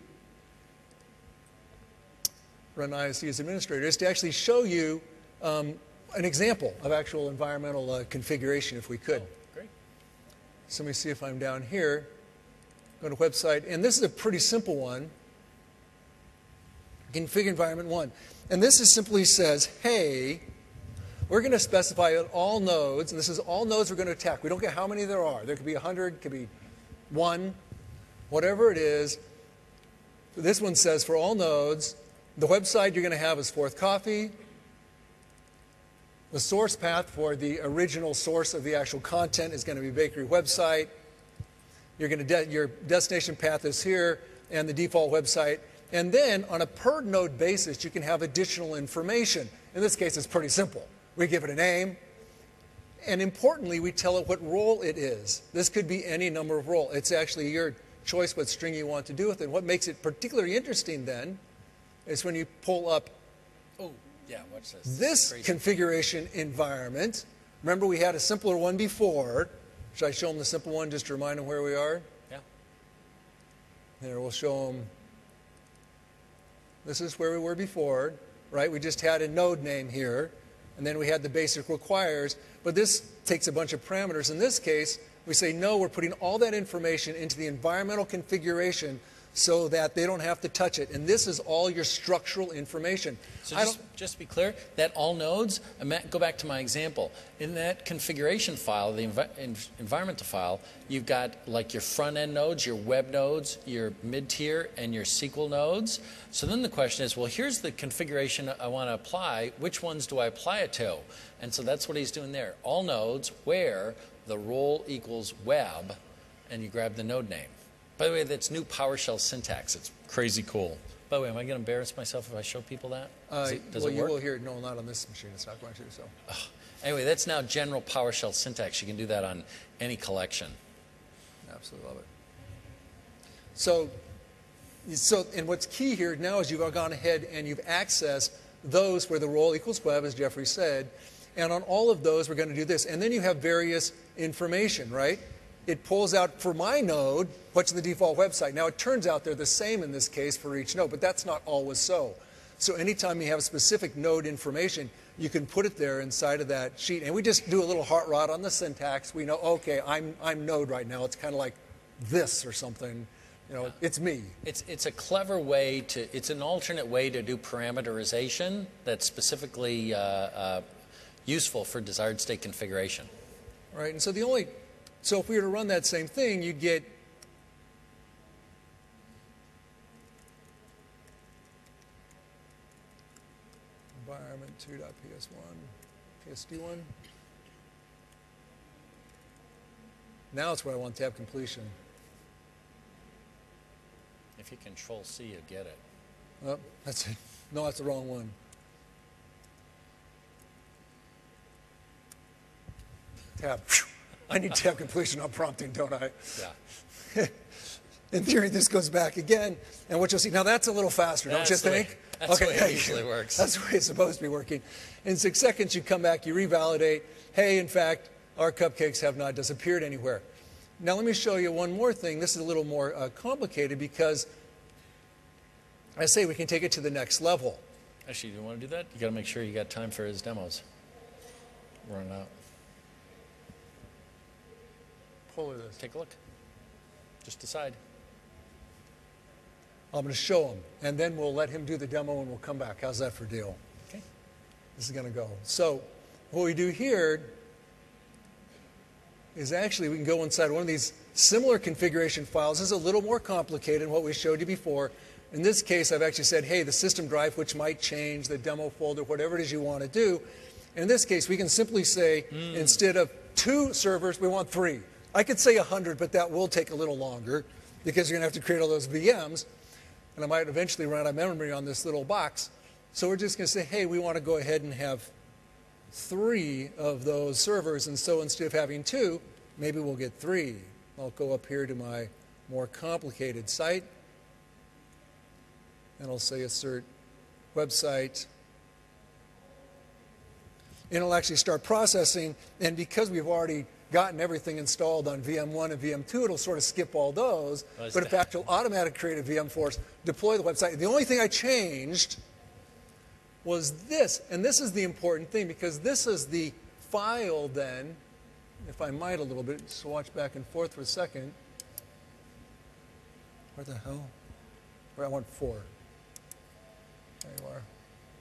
run I S C as administrator, is to actually show you um, an example of actual environmental uh, configuration if we could. Oh, great. So let me see if I'm down here. Go to website, and this is a pretty simple one. Configure environment one. And this is simply says, hey, we're going to specify all nodes, and this is all nodes we're going to attack. We don't care how many there are. There could be one hundred, could be one, whatever it is. This one says for all nodes, the website you're going to have is Fourth Coffee. The source path for the original source of the actual content is going to be bakery website. You're going to de your destination path is here, and the default website. And then, on a per node basis, you can have additional information. In this case, it's pretty simple. We give it a name, and importantly, we tell it what role it is. This could be any number of roles. It's actually your choice what string you want to do with it. What makes it particularly interesting, then, is when you pull up Oh, yeah, watch this. this configuration environment. Remember, we had a simpler one before. Should I show them the simple one just to remind them where we are? Yeah. There, we'll show them. This is where we were before, right? We just had a node name here, and then we had the basic requires. But this takes a bunch of parameters. In this case, we say, no, we're putting all that information into the environmental configuration so that they don't have to touch it. And this is all your structural information. So just, just to be clear, that all nodes, go back to my example. In that configuration file, the envi environmental file, you've got like your front-end nodes, your web nodes, your mid-tier, and your S Q L nodes. So then the question is, well, here's the configuration I want to apply. Which ones do I apply it to? And so that's what he's doing there. All nodes where the role equals web, and you grab the node name. By the way, that's new PowerShell syntax. It's crazy cool. By the way, am I going to embarrass myself if I show people that? Does Uh, it, does well, it you work? will hear it. No, not on this machine. It's not going to. So. Oh. Anyway, that's now general PowerShell syntax. You can do that on any collection. Absolutely love it. So, so, and what's key here now is you've gone ahead and you've accessed those where the role equals web, as Jeffrey said. And on all of those, we're going to do this. And then you have various information, right? It pulls out for my node, what's the default website. Now, it turns out they're the same in this case for each node, but that's not always so. So anytime you have specific node information, you can put it there inside of that sheet. And we just do a little hot rod on the syntax. We know, okay, I'm, I'm node right now. It's kind of like this or something. You know, it's me. It's, it's a clever way to, it's an alternate way to do parameterization that's specifically uh, uh, useful for desired state configuration. Right, and so the only, so if we were to run that same thing, you'd get environment two dot P S one, P S D one. Now it's where I want tab completion. If you control C, you get it. Oh, that's it. No, that's the wrong one. Tab. I need tab completion on prompting, don't I? Yeah. In theory, this goes back again, and what you'll see, now that's a little faster, That's don't you the way- think? that's the way it yeah, usually works. That's the way it's supposed to be working. In six seconds, you come back, you revalidate, hey, in fact, our cupcakes have not disappeared anywhere. Now let me show you one more thing. This is a little more uh, complicated because I say we can take it to the next level. Actually, do you want to do that? You got to make sure you got time for his demos. We're running out. Pull this. Take a look. Just decide. I'm going to show him, and then we'll let him do the demo, and we'll come back. How's that for a deal? Okay. This is going to go. So what we do here is actually we can go inside one of these similar configuration files. This is a little more complicated than what we showed you before. In this case, I've actually said, hey, the system drive, which might change, the demo folder, whatever it is you want to do. And in this case, we can simply say, mm. instead of two servers, we want three. I could say one hundred, but that will take a little longer because you're going to have to create all those V Ms. And I might eventually run out of memory on this little box. So we're just going to say, hey, we want to go ahead and have three of those servers. And so instead of having two, maybe we'll get three. I'll go up here to my more complicated site. And I'll say assert website. And it'll actually start processing. And because we've already gotten everything installed on V M one and V M two, it'll sort of skip all those. Oh, but in fact, it'll automatically create a V M for us, deploy the website. The only thing I changed was this. And this is the important thing, because this is the file then, if I might a little bit, just watch back and forth for a second. Where the hell? Where I want four. There you are.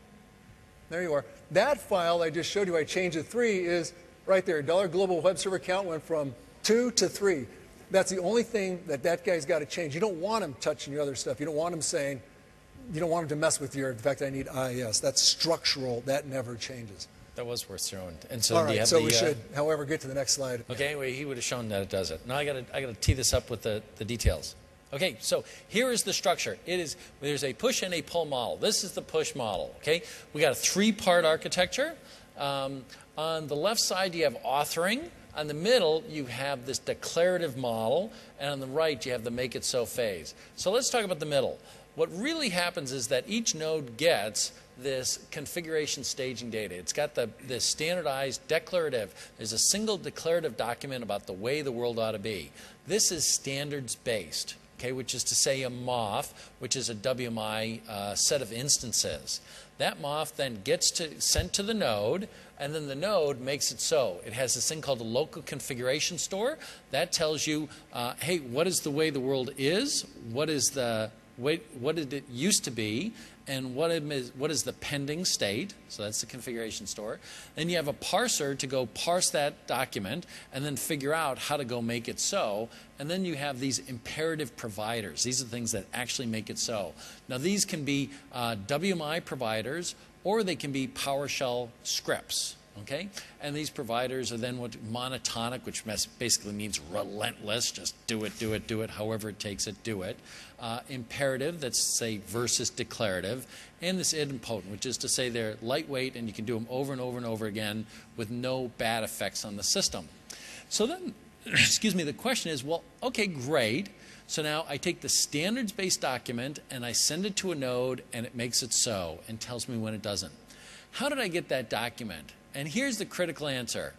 There you are. That file I just showed you, I changed to three, is right there. Dollar global web server count went from two to three. That's the only thing that that guy's got to change. You don't want him touching your other stuff. You don't want him saying, you don't want him to mess with your, in fact, I need I I S. That's structural. That never changes. That was worth showing. And so All do right, you have so the, we uh, should, however, get to the next slide. Okay, well, he would have shown that it does it. Now I got to I got to tee this up with the, the details. Okay, so here is the structure. It is there's a push and a pull model. This is the push model. Okay, we got a three-part architecture. Um, on the left side, you have authoring. On the middle, you have this declarative model, and on the right, you have the make it so phase. So let's talk about the middle. What really happens is that each node gets this configuration staging data. It's got the this standardized declarative. There's a single declarative document about the way the world ought to be. This is standards based. Okay, which is to say a M O F, which is a W M I uh, set of instances. That M O F then gets to, sent to the node, and then the node makes it so. It has this thing called a local configuration store. That tells you, uh, hey, what is the way the world is? What is the way, what did it used to be? And what is, what is the pending state? So that's the configuration store. Then you have a parser to go parse that document and then figure out how to go make it so. And then you have these imperative providers. These are the things that actually make it so. Now these can be uh, W M I providers, or they can be PowerShell scripts. Okay? And these providers are then what monotonic, which basically means relentless, just do it, do it, do it, however it takes it, do it. Uh, imperative, that's say versus declarative, and this idempotent, which is to say they're lightweight and you can do them over and over and over again with no bad effects on the system. So then, excuse me, the question is, well, okay, great. So now I take the standards-based document and I send it to a node and it makes it so and tells me when it doesn't. How did I get that document? And here's the critical answer.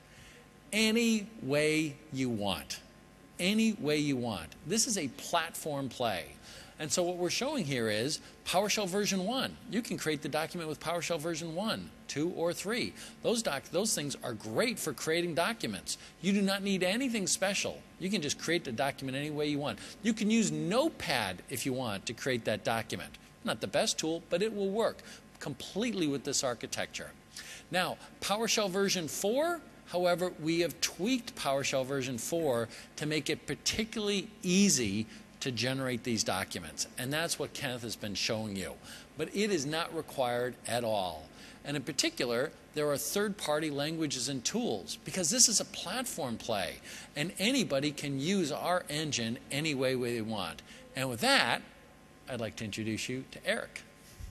Any way you want. Any way you want. This is a platform play. And so what we're showing here is PowerShell version one. You can create the document with PowerShell version one, two, or three. Those, doc those things are great for creating documents. You do not need anything special. You can just create the document any way you want. You can use Notepad if you want to create that document. Not the best tool, but it will work completely with this architecture. Now, PowerShell version four, however, we have tweaked PowerShell version four to make it particularly easy to generate these documents. And that's what Kenneth has been showing you. But it is not required at all. And in particular, there are third-party languages and tools, because this is a platform play. And anybody can use our engine any way they want. And with that, I'd like to introduce you to Eric.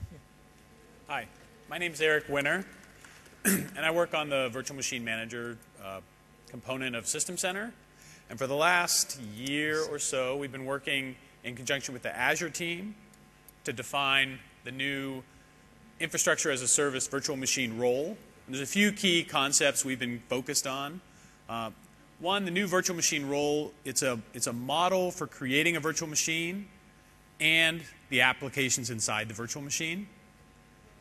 Hi, my name is Eric Winner. And I work on the Virtual Machine Manager uh, component of System Center. And for the last year or so, we've been working in conjunction with the Azure team to define the new infrastructure as a service virtual machine role. And there's a few key concepts we've been focused on. Uh, one, the new virtual machine role, it's a, it's a model for creating a virtual machine and the applications inside the virtual machine.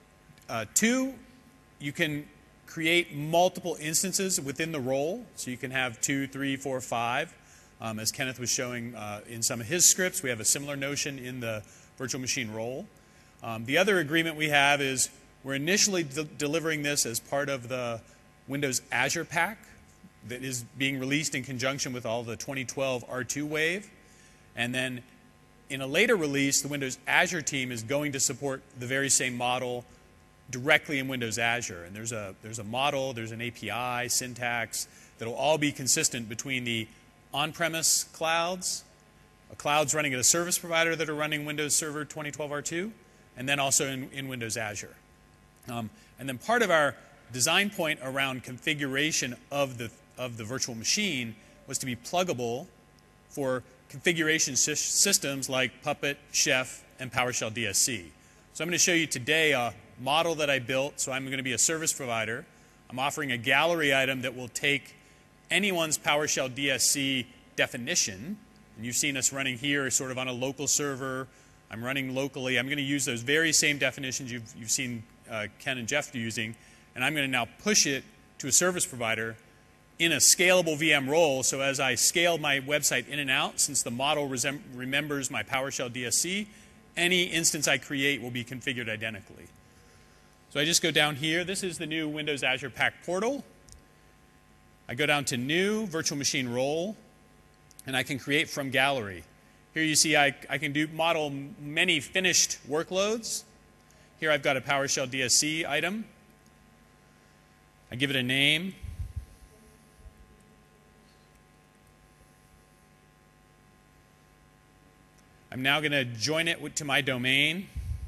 Uh, two, you can create multiple instances within the role. So you can have two, three, four, five. Um, as Kenneth was showing uh, in some of his scripts, we have a similar notion in the virtual machine role. Um, the other agreement we have is we're initially de delivering this as part of the Windows Azure pack that is being released in conjunction with all the twenty twelve R two wave. And then in a later release, the Windows Azure team is going to support the very same model directly in Windows Azure. And there's a, there's a model, there's an A P I, syntax, that will all be consistent between the on-premise clouds, clouds running at a service provider that are running Windows Server twenty twelve R two, and then also in, in Windows Azure. Um, and then part of our design point around configuration of the, of the virtual machine was to be pluggable for configuration sy systems like Puppet, Chef, and PowerShell D S C. So I'm going to show you today a model that I built. So I'm going to be a service provider. I'm offering a gallery item that will take anyone's PowerShell D S C definition. And you've seen us running here sort of on a local server. I'm running locally. I'm going to use those very same definitions you've, you've seen uh, Ken and Jeff using. And I'm going to now push it to a service provider in a scalable V M role. So as I scale my website in and out, since the model remembers my PowerShell D S C, any instance I create will be configured identically. So I just go down here. This is the new Windows Azure Pack portal. I go down to New, Virtual Machine Role, and I can create from Gallery. Here you see I, I can do model many finished workloads. Here I've got a PowerShell D S C item. I give it a name. I'm now going to join it to my domain.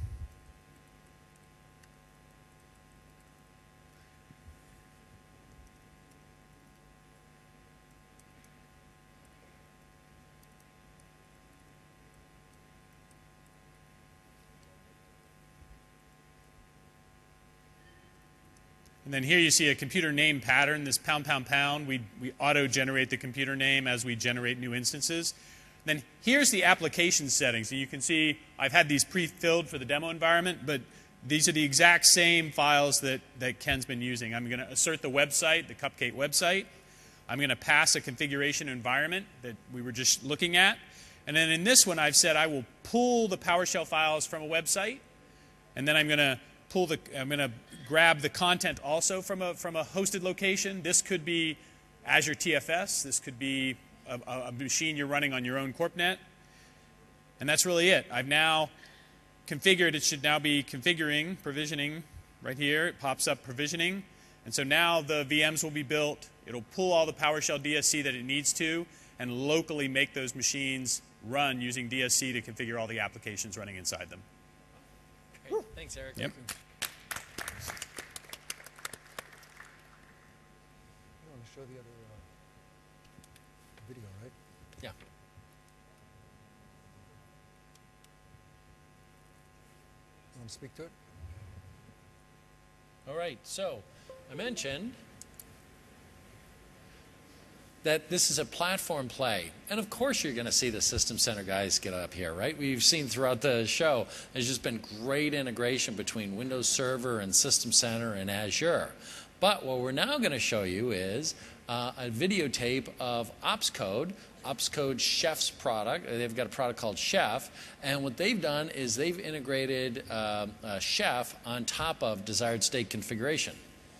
And then here you see a computer name pattern, this pound, pound, pound. We, we auto-generate the computer name as we generate new instances. Then here's the application settings. And you can see I've had these pre-filled for the demo environment, but these are the exact same files that, that Ken's been using. I'm going to assert the website, the Cupcake website. I'm going to pass a configuration environment that we were just looking at. And then in this one, I've said I will pull the PowerShell files from a website. And then I'm going to pull the, I'm going to grab the content also from a, from a hosted location. This could be Azure T F S. This could be a, a machine you're running on your own CorpNet. And that's really it. I've now configured, it should now be configuring, provisioning right here. It pops up provisioning. And so now the V Ms will be built. It'll pull all the PowerShell D S C that it needs to and locally make those machines run using D S C to configure all the applications running inside them. Great. Thanks, Eric. Yep. You want to show the other uh, video, right? Yeah. You want to speak to it? All right. So I mentioned that this is a platform play. And of course you're going to see the System Center guys get up here, right? We've seen throughout the show, there's just been great integration between Windows Server and System Center and Azure. But what we're now going to show you is uh, a videotape of Opscode, Opscode Chef's product. They've got a product called Chef. And what they've done is they've integrated uh, uh, Chef on top of desired state configuration.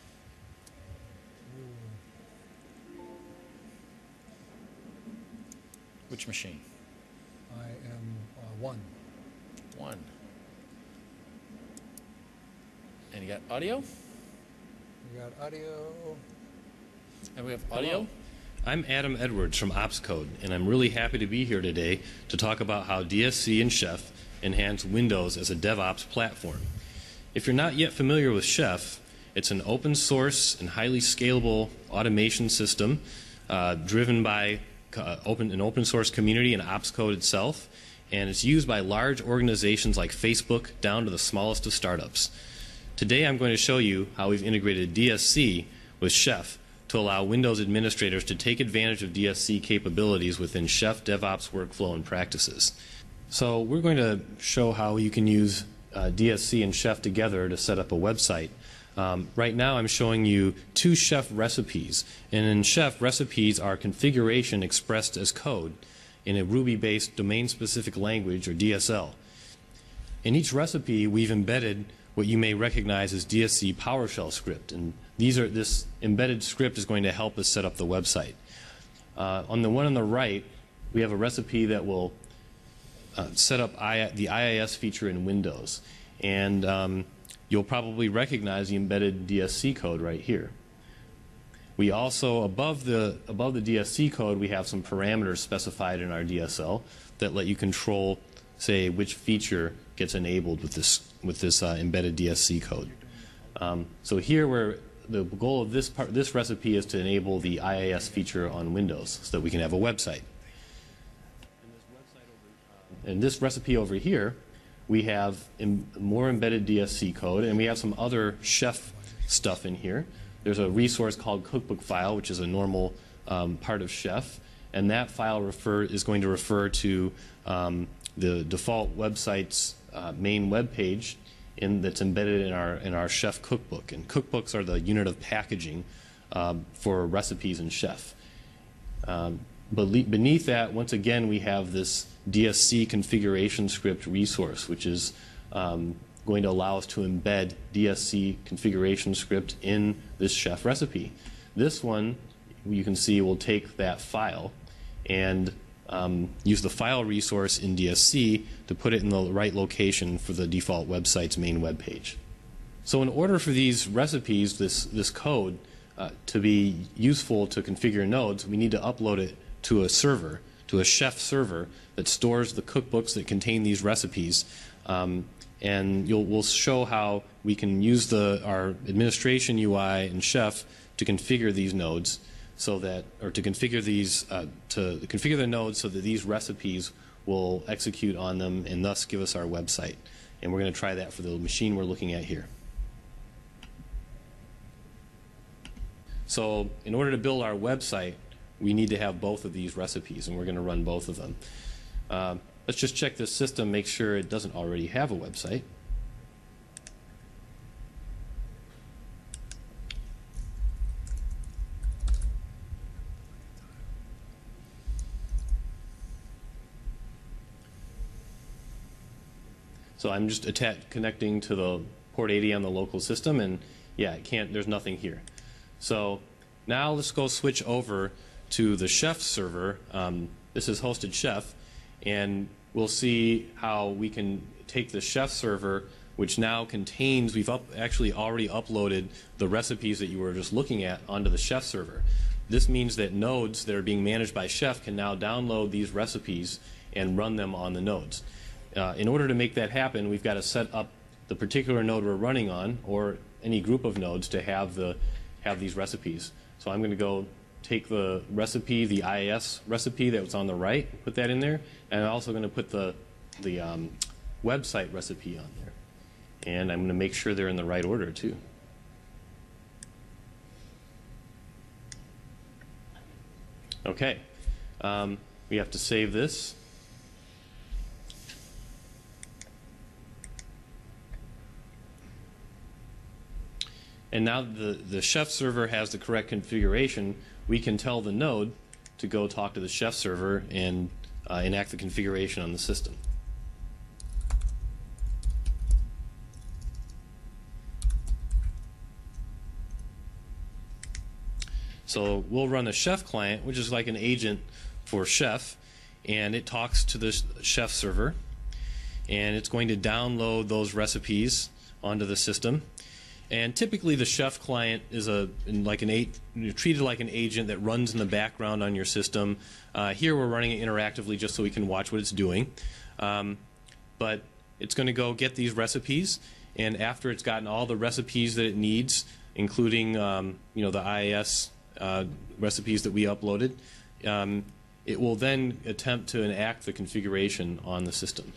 Which machine? I am uh, one. One. And you got audio? We got audio. And we have audio? Hello. I'm Adam Edwards from Opscode, and I'm really happy to be here today to talk about how D S C and Chef enhance Windows as a DevOps platform. If you're not yet familiar with Chef, it's an open source and highly scalable automation system uh, driven by Uh, open, an open source community and Opscode itself, and it's used by large organizations like Facebook down to the smallest of startups. Today I'm going to show you how we've integrated D S C with Chef to allow Windows administrators to take advantage of D S C capabilities within Chef DevOps workflow and practices. So we're going to show how you can use uh, D S C and Chef together to set up a website. Um, right now I'm showing you two Chef recipes, and in Chef, recipes are configuration expressed as code in a Ruby-based domain-specific language, or D S L. In each recipe we've embedded what you may recognize as D S C PowerShell script, and these are, this embedded script is going to help us set up the website. Uh, on the one on the right, we have a recipe that will uh, set up I, the I I S feature in Windows, and um, you'll probably recognize the embedded D S C code right here. We also, above the, above the D S C code, we have some parameters specified in our D S L that let you control, say, which feature gets enabled with this, with this uh, embedded D S C code. Um, so here, where the goal of this, part, this recipe is to enable the I I S feature on Windows so that we can have a website. In this recipe over here, we have em more embedded D S C code, and we have some other Chef stuff in here. There's a resource called cookbook file, which is a normal um, part of Chef, and that file refer is going to refer to um, the default website's uh, main web page in, that's embedded in our in our Chef cookbook. And cookbooks are the unit of packaging um, for recipes in Chef. Um, beneath that, once again, we have this D S C configuration script resource, which is um, going to allow us to embed D S C configuration script in this Chef recipe. This one, you can see, will take that file and um, use the file resource in D S C to put it in the right location for the default website's main web page. So in order for these recipes, this, this code, uh, to be useful to configure nodes, we need to upload it to a server, to a Chef server that stores the cookbooks that contain these recipes. Um, and you'll, we'll show how we can use the, our administration U I in Chef to configure these nodes so that, or to configure these, uh, to configure the nodes so that these recipes will execute on them and thus give us our website. And we're going to try that for the machine we're looking at here. So in order to build our website, we need to have both of these recipes, and we're going to run both of them. Uh, let's just check this system, make sure it doesn't already have a website. So I'm just attached, connecting to the port eighty on the local system, and yeah, it can't, there's nothing here. So now let's go switch over to the Chef server. Um, this is hosted Chef, and we'll see how we can take the Chef server, which now contains, we've up, actually already uploaded the recipes that you were just looking at onto the Chef server. This means that nodes that are being managed by Chef can now download these recipes and run them on the nodes. Uh, in order to make that happen, we've got to set up the particular node we're running on, or any group of nodes, to have the have these recipes. So I'm going to go take the recipe, the I I S recipe that was on the right, put that in there, and I'm also going to put the the um, website recipe on there. And I'm going to make sure they're in the right order too. Okay, um, we have to save this. And now the, the Chef server has the correct configuration, we can tell the node to go talk to the Chef server and uh, enact the configuration on the system. So we'll run a Chef client, which is like an agent for Chef, and it talks to the Chef server, and it's going to download those recipes onto the system. And typically the Chef client is a like an eight, you're treated like an agent that runs in the background on your system. Uh, here we're running it interactively just so we can watch what it's doing. Um, but it's going to go get these recipes, and after it's gotten all the recipes that it needs, including um, you know, the I I S uh, recipes that we uploaded, um, it will then attempt to enact the configuration on the system.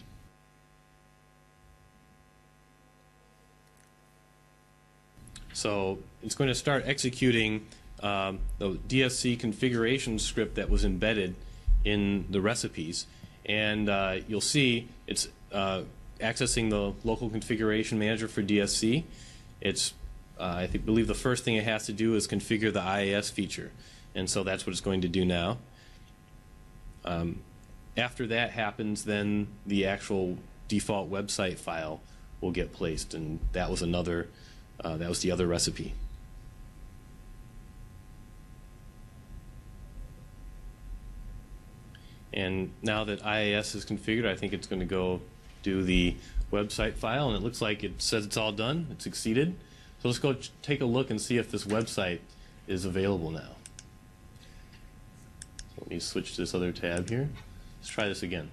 So it's going to start executing um, the D S C configuration script that was embedded in the recipes. And uh, you'll see it's uh, accessing the local configuration manager for D S C, it's uh, I think, believe the first thing it has to do is configure the I A S feature, and so that's what it's going to do now. Um, after that happens, then the actual default website file will get placed, and that was another uh, that was the other recipe. And now that I A S is configured, I think it's going to go do the website file, and it looks like it says it's all done. It's succeeded. So let's go ch take a look and see if this website is available now. So let me switch to this other tab here. Let's try this again.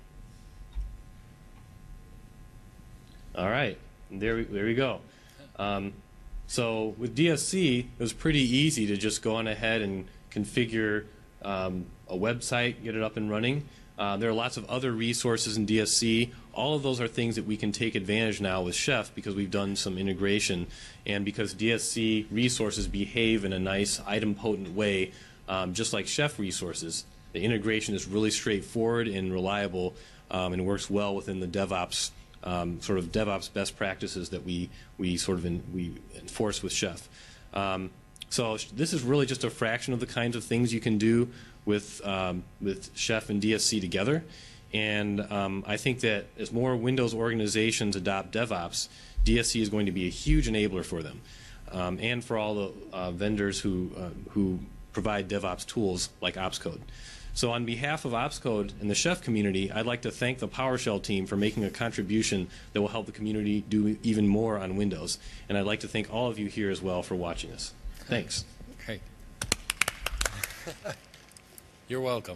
All right, and there we, there we go. Um, so with D S C, it was pretty easy to just go on ahead and configure um, a website, get it up and running. Uh, there are lots of other resources in D S C. All of those are things that we can take advantage now with Chef because we've done some integration, and because D S C resources behave in a nice item-potent way, um, just like Chef resources. The integration is really straightforward and reliable, um, and works well within the DevOps um, sort of DevOps best practices that we we sort of in, we enforce with Chef. Um, so this is really just a fraction of the kinds of things you can do with um, with Chef and D S C together, and um, I think that as more Windows organizations adopt DevOps, D S C is going to be a huge enabler for them, um, and for all the uh, vendors who uh, who provide DevOps tools like Opscode. So on behalf of Opscode and the Chef community, I'd like to thank the PowerShell team for making a contribution that will help the community do even more on Windows, and I'd like to thank all of you here as well for watching us. Thanks. Great. You're welcome.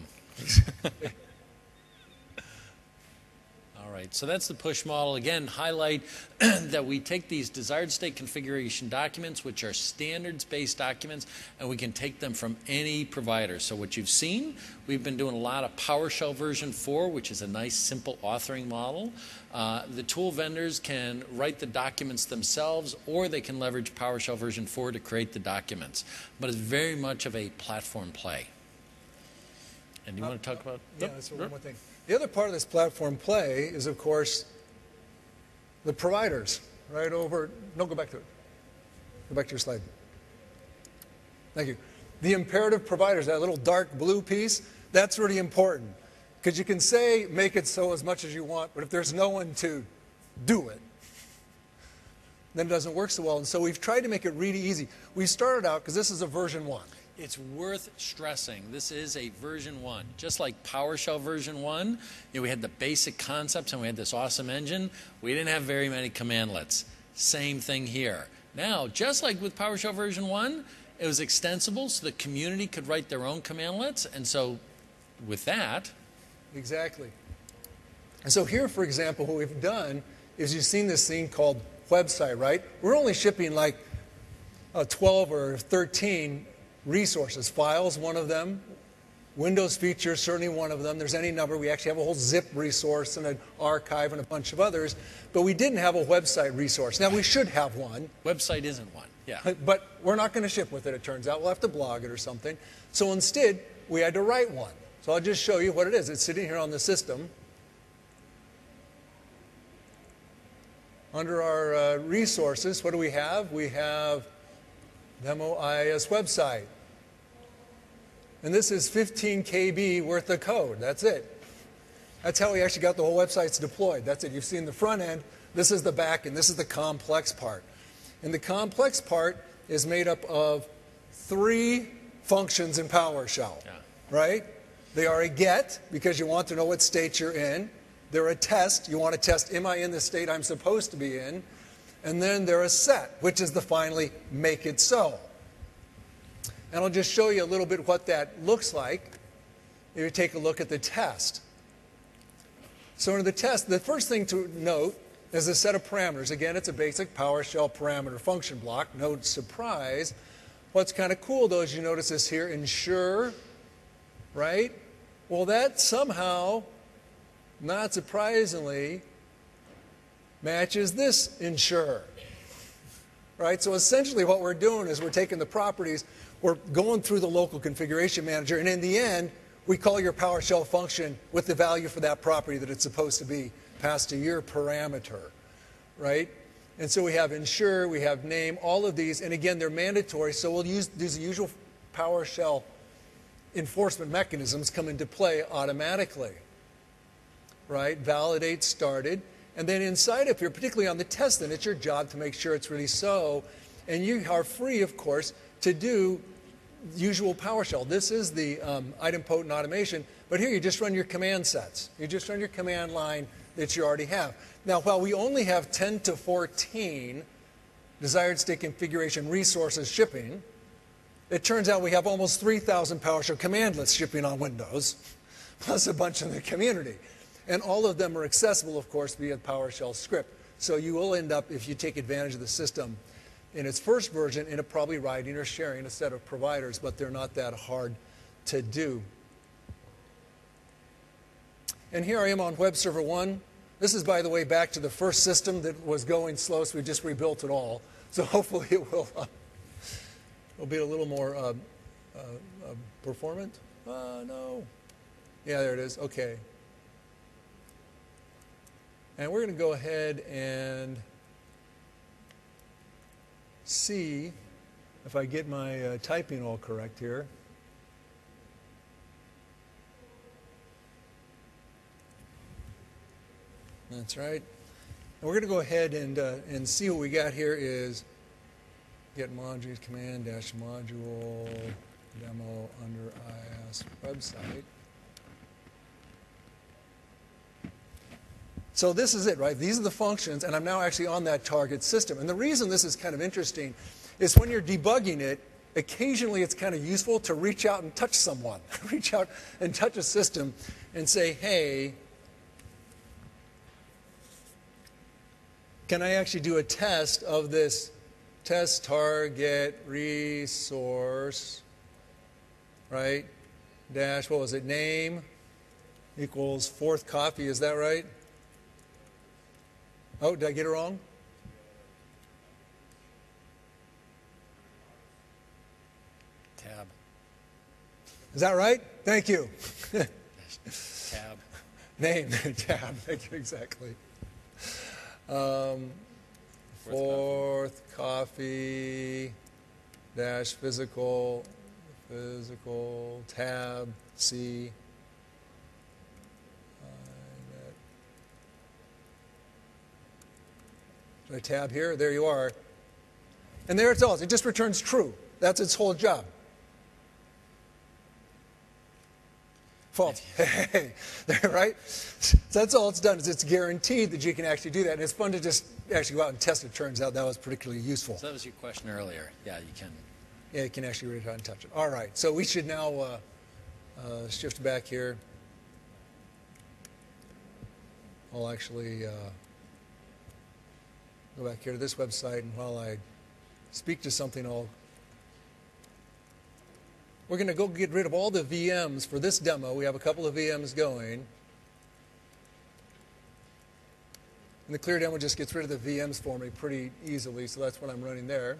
All right, so that's the push model. Again, highlight that we take these desired state configuration documents, which are standards-based documents, and we can take them from any provider. So what you've seen, we've been doing a lot of PowerShell version four, which is a nice, simple authoring model. Uh, the tool vendors can write the documents themselves, or they can leverage PowerShell version four to create the documents. But it's very much of a platform play. And you uh, want to talk about? Yeah, that's one more thing. The other part of this platform play is, of course, the providers. Right over. No, go back to it. Go back to your slide. Thank you. The imperative providers, that little dark blue piece, that's really important. Because you can say, make it so as much as you want, but if there's no one to do it, then it doesn't work so well. And so we've tried to make it really easy. We started out, because this is a version one. It's worth stressing. This is a version one. Just like PowerShell version one, you know, we had the basic concepts and we had this awesome engine. We didn't have very many commandlets. Same thing here. Now, just like with PowerShell version one, it was extensible so the community could write their own commandlets. And so with that... Exactly. And so here, for example, what we've done is you've seen this thing called website, right? We're only shipping like uh, twelve or thirteen resources. Files, one of them. Windows features, certainly one of them. There's any number. We actually have a whole zip resource and an archive and a bunch of others. But we didn't have a website resource. Now, we should have one. Website isn't one, yeah. But we're not going to ship with it, it turns out. We'll have to blog it or something. So instead, we had to write one. So I'll just show you what it is. It's sitting here on the system. Under our uh, resources, what do we have? We have demo I A S website. And this is fifteen K B worth of code. That's it. That's how we actually got the whole websites deployed. That's it. You've seen the front end. This is the back end. This is the complex part. And the complex part is made up of three functions in PowerShell. Yeah. Right? They are a get, because you want to know what state you're in. They're a test. You want to test, am I in the state I'm supposed to be in? And then they're a set, which is the finally make it so. And I'll just show you a little bit what that looks like if you take a look at the test. So in the test, the first thing to note is a set of parameters. Again, it's a basic PowerShell parameter function block. No surprise. What's kind of cool, though, is you notice this here, ensure, right? Well, that somehow, not surprisingly, matches this ensure. Right? So essentially what we're doing is we're taking the properties, we're going through the local configuration manager, and in the end, we call your PowerShell function with the value for that property that it's supposed to be passed to your parameter, right? And so we have ensure, we have name, all of these, and again, they're mandatory, so we'll use these usual PowerShell enforcement mechanisms come into play automatically, right? Validate started, and then inside of here, particularly on the test, then it's your job to make sure it's really so, and you are free, of course, to do usual PowerShell. This is the um, idempotent automation, but here you just run your command sets. You just run your command line that you already have. Now, while we only have ten to fourteen desired state configuration resources shipping, it turns out we have almost three thousand PowerShell commandlets shipping on Windows, plus a bunch in the community. And all of them are accessible, of course, via PowerShell script. So you will end up, if you take advantage of the system in its first version, end up probably writing or sharing a set of providers, but they're not that hard to do. And here I am on Web Server one. This is, by the way, back to the first system that was going slow, so we just rebuilt it all. So hopefully it will, uh, will be a little more uh, uh, uh, performant. Uh, no. Yeah, there it is. Okay. And we're going to go ahead and see if I get my uh, typing all correct here. That's right. And we're going to go ahead and, uh, and see what we got here is get modules, command dash module, demo under I S website. So this is it, right? These are the functions, and I'm now actually on that target system. And the reason this is kind of interesting is when you're debugging it, occasionally it's kind of useful to reach out and touch someone, reach out and touch a system and say, hey, can I actually do a test of this test target resource, right? Dash, what was it, name equals fourth copy, is that right? Oh, did I get it wrong? Tab. Is that right? Thank you. Tab. Name, tab, thank you, exactly. Um, fourth, fourth coffee. coffee dash physical, physical, tab, C. Should I tab here? There you are. And there it is. It just returns true. That's its whole job. False. Hey, there, right? So that's all it's done. Is it's guaranteed that you can actually do that. And it's fun to just actually go out and test it. Turns out that was particularly useful. So that was your question earlier. Yeah, you can. Yeah, you can actually reach out and touch it. All right. So we should now uh, uh, shift back here. I'll actually uh, go back here to this website, and while I speak to something, I'll we're going to go get rid of all the V Ms for this demo. We have a couple of V Ms going. And the clear demo just gets rid of the V Ms for me pretty easily, so that's what I'm running there.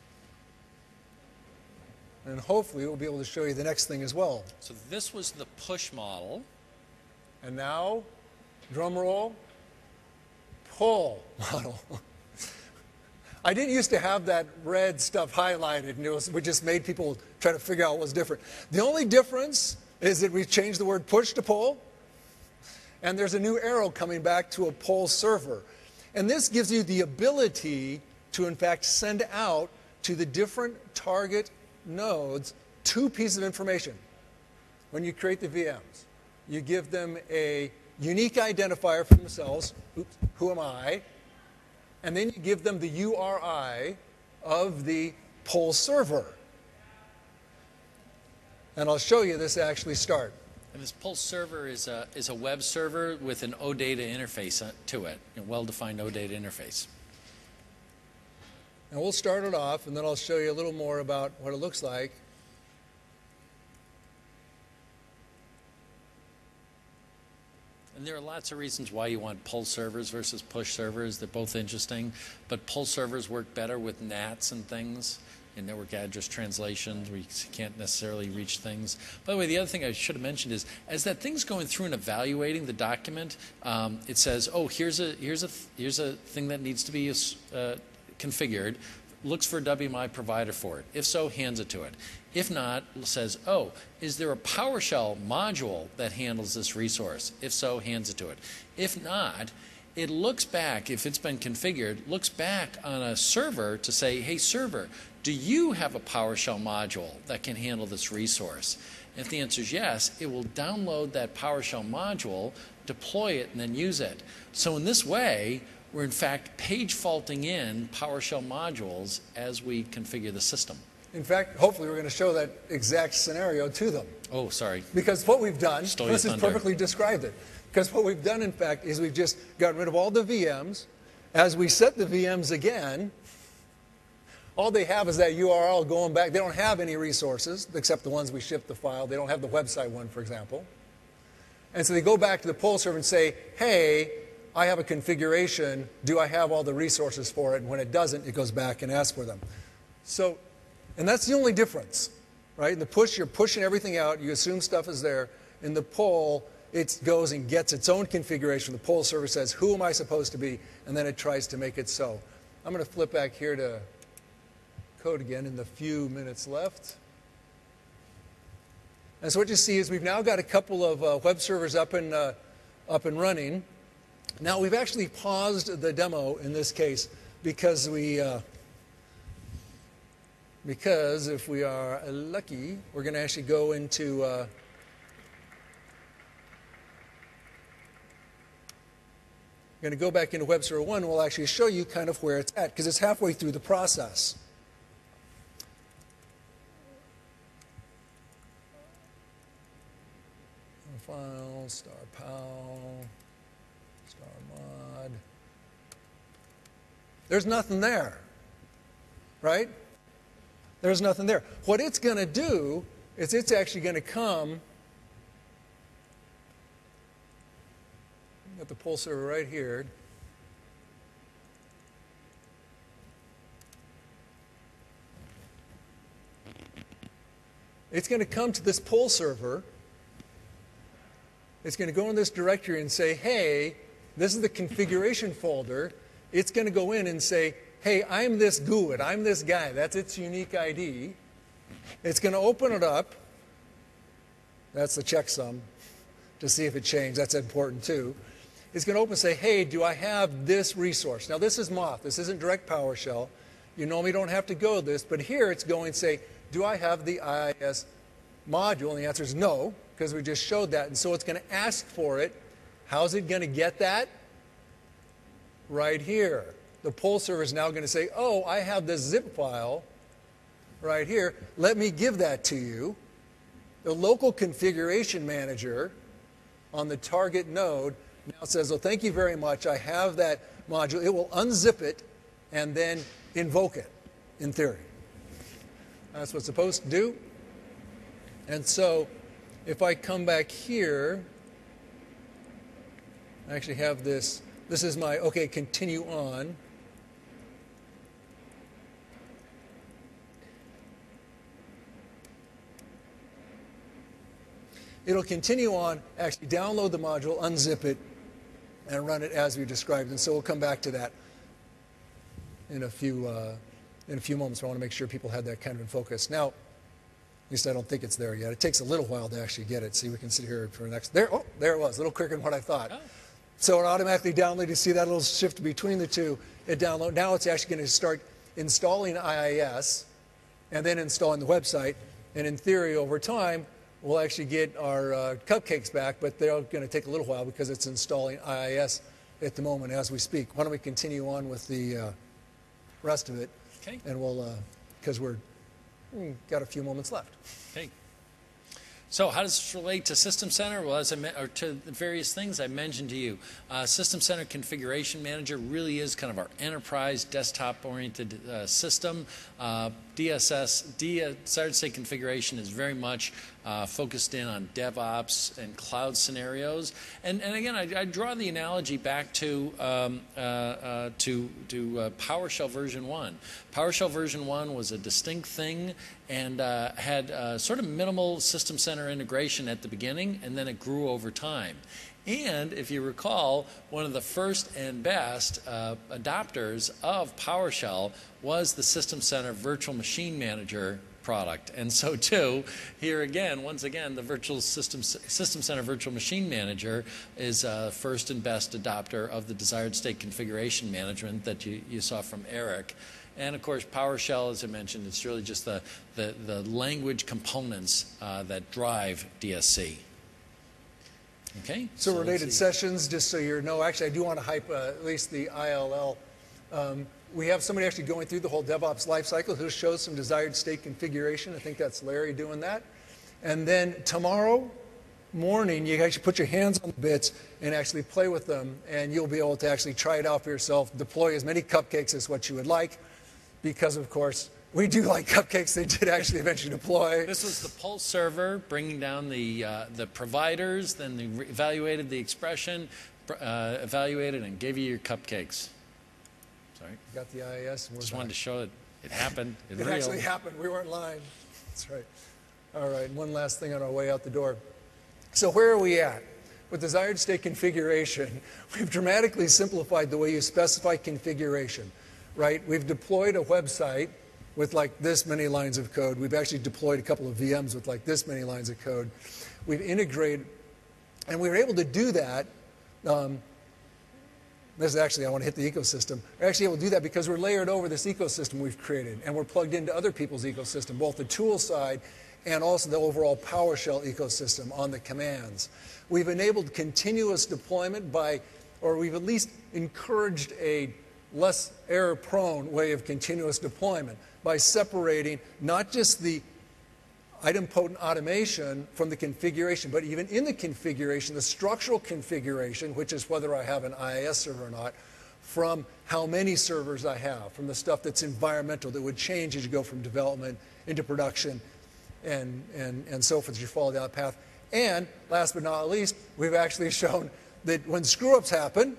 And hopefully we'll be able to show you the next thing as well. So this was the push model. And now, drum roll, pull model. I didn't used to have that red stuff highlighted, and it was, we just made people try to figure out what was different. The only difference is that we've changed the word push to pull, and there's a new arrow coming back to a pull server. And this gives you the ability to, in fact, send out to the different target nodes two pieces of information. When you create the V Ms, you give them a unique identifier for themselves. Oops, who am I? And then you give them the U R I of the pull server. And I'll show you this actually start. And this pull server is a, is a web server with an O data interface to it, a well-defined O data interface. And we'll start it off, and then I'll show you a little more about what it looks like. And there are lots of reasons why you want pull servers versus push servers. They're both interesting, but pull servers work better with gnats and things. and network address translations where you can't necessarily reach things. By the way, the other thing I should have mentioned is, as that thing's going through and evaluating the document, um, it says, oh, here's a, here's, a, here's a thing that needs to be uh, configured, looks for a W M I provider for it. If so, hands it to it. If not, says, oh, is there a PowerShell module that handles this resource? If so, hands it to it. If not, it looks back, if it's been configured, looks back on a server to say, hey, server, do you have a PowerShell module that can handle this resource? And if the answer is yes, it will download that PowerShell module, deploy it, and then use it. So in this way, we're in fact page faulting in PowerShell modules as we configure the system. In fact, hopefully we're going to show that exact scenario to them. Oh, sorry. Because what we've done, Stole this your has thunder. perfectly described it. Because what we've done, in fact, is we've just gotten rid of all the V Ms. As we set the V Ms again, all they have is that U R L going back. They don't have any resources except the ones we shipped the file. They don't have the website one, for example. And so they go back to the poll server and say, hey, I have a configuration. Do I have all the resources for it? And when it doesn't, it goes back and asks for them. So, and that's the only difference, right? In the push, you're pushing everything out. You assume stuff is there. In the poll, it goes and gets its own configuration. The poll server says, who am I supposed to be? And then it tries to make it so. I'm going to flip back here to code again in the few minutes left. And so what you see is we've now got a couple of uh, web servers up and, uh, up and running. Now, we've actually paused the demo in this case because we, uh, because if we are lucky, we're going to actually go into uh, we're going to go back into Web Server one, and we'll actually show you kind of where it's at, because it's halfway through the process. File, star pal, star mod. There's nothing there, right? There's nothing there. What it's going to do is it's actually going to come. Got the poll server right here. It's going to come to this poll server. It's going to go in this directory and say, hey, this is the configuration folder. It's going to go in and say, hey, I'm this G U I D. I'm this guy. That's its unique I D. It's going to open it up. That's the checksum to see if it changed. That's important too. It's going to open and say, hey, do I have this resource? Now, this is Moth. This isn't direct PowerShell. You normally don't have to go this. But here it's going to say, do I have the I I S module? And the answer is no, because we just showed that. And so it's going to ask for it. How's it going to get that? Right here. The poll server is now going to say, oh, I have this zip file right here. Let me give that to you. The local configuration manager on the target node now says, oh, thank you very much. I have that module. It will unzip it and then invoke it, in theory. That's what it's supposed to do. And so if I come back here, I actually have this. This is my, OK, continue on. It'll continue on, actually download the module, unzip it, and run it as we described. And so we'll come back to that in a few, uh, in a few moments. I want to make sure people had that kind of in focus. Now, at least I don't think it's there yet. It takes a little while to actually get it. See, we can sit here for the next. There, oh, there it was. A little quicker than what I thought. Oh. So it automatically downloaded. You see that little shift between the two. It download. Now it's actually going to start installing I I S and then installing the website. And in theory, over time, we'll actually get our uh, cupcakes back, but they're going to take a little while because it's installing I I S at the moment as we speak. Why don't we continue on with the uh, rest of it? Okay. And we'll, because uh, we're we've got a few moments left. Okay. So how does this relate to System Center? Well, as I me- or to the various things I mentioned to you, uh, System Center Configuration Manager really is kind of our enterprise desktop-oriented uh, system. Uh, D S S, desired state configuration, is very much uh, focused in on DevOps and cloud scenarios. And, and again, I, I draw the analogy back to um, uh, uh, to, to uh, PowerShell version one. PowerShell version one was a distinct thing and uh, had uh, sort of minimal System Center integration at the beginning, and then it grew over time. And if you recall, one of the first and best uh, adopters of PowerShell was the System Center Virtual Machine Manager product. And so too, here again, once again, the virtual system, system Center Virtual Machine Manager is uh, first and best adopter of the desired state configuration management that you, you saw from Eric. And of course, PowerShell, as I mentioned, it's really just the, the, the language components uh, that drive D S C. Okay. So, so related sessions, just so you know, actually I do want to hype uh, at least the I L L. Um, we have somebody actually going through the whole DevOps lifecycle who shows some desired state configuration. I think that's Larry doing that. And then tomorrow morning, you actually put your hands on the bits and actually play with them, and you'll be able to actually try it out for yourself, deploy as many cupcakes as what you would like, because of course, we do like cupcakes. They did actually eventually deploy. This was the Pulse server bringing down the uh, the providers, then they evaluated the expression, uh, evaluated, and gave you your cupcakes. Sorry. Got the I I S. And we're Just back. wanted to show it. It happened. It, it real. actually happened. We weren't lying. That's right. All right. One last thing on our way out the door. So where are we at? With desired state configuration, we've dramatically simplified the way you specify configuration. Right? We've deployed a website with like this many lines of code. We've actually deployed a couple of V Ms with like this many lines of code. We've integrated, and we were able to do that. Um, this is actually, I want to hit the ecosystem. We're actually able to do that because we're layered over this ecosystem we've created, and we're plugged into other people's ecosystem, both the tool side and also the overall PowerShell ecosystem on the commands. We've enabled continuous deployment by, or we've at least encouraged a less error-prone way of continuous deployment by separating not just the idempotent automation from the configuration, but even in the configuration, the structural configuration, which is whether I have an I I S server or not, from how many servers I have, from the stuff that's environmental that would change as you go from development into production and, and, and so forth as you follow that path. And last but not least, we've actually shown that when screw-ups happen,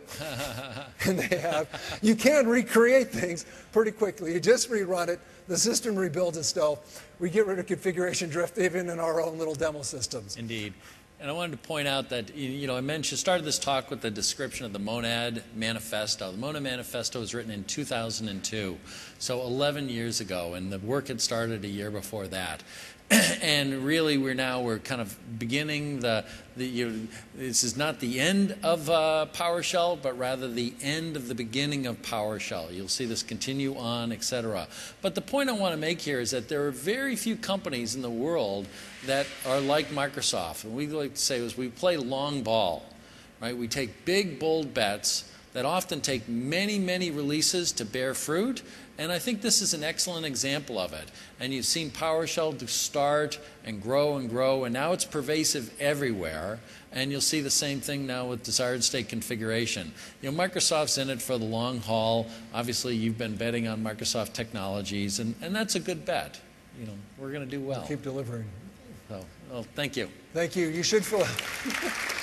and they have, you can recreate things pretty quickly. You just rerun it. The system rebuilds itself. We get rid of configuration drift even in our own little demo systems. Indeed. And I wanted to point out that, you know, I mentioned, started this talk with the description of the Monad Manifesto. The Monad Manifesto was written in two thousand two, so eleven years ago, and the work had started a year before that. And really, we're now we're kind of beginning the the. You know, this is not the end of uh, PowerShell, but rather the end of the beginning of PowerShell. You'll see this continue on, et cetera. But the point I want to make here is that there are very few companies in the world that are like Microsoft. And we like to say is we play long ball, right? We take big, bold bets that often take many, many releases to bear fruit. And I think this is an excellent example of it. And you've seen PowerShell to start and grow and grow, and now it's pervasive everywhere. And you'll see the same thing now with desired state configuration. You know, Microsoft's in it for the long haul. Obviously, you've been betting on Microsoft technologies, and, and that's a good bet. You know, we're going to do well. We'll keep delivering. So, well, thank you. Thank you. You should feel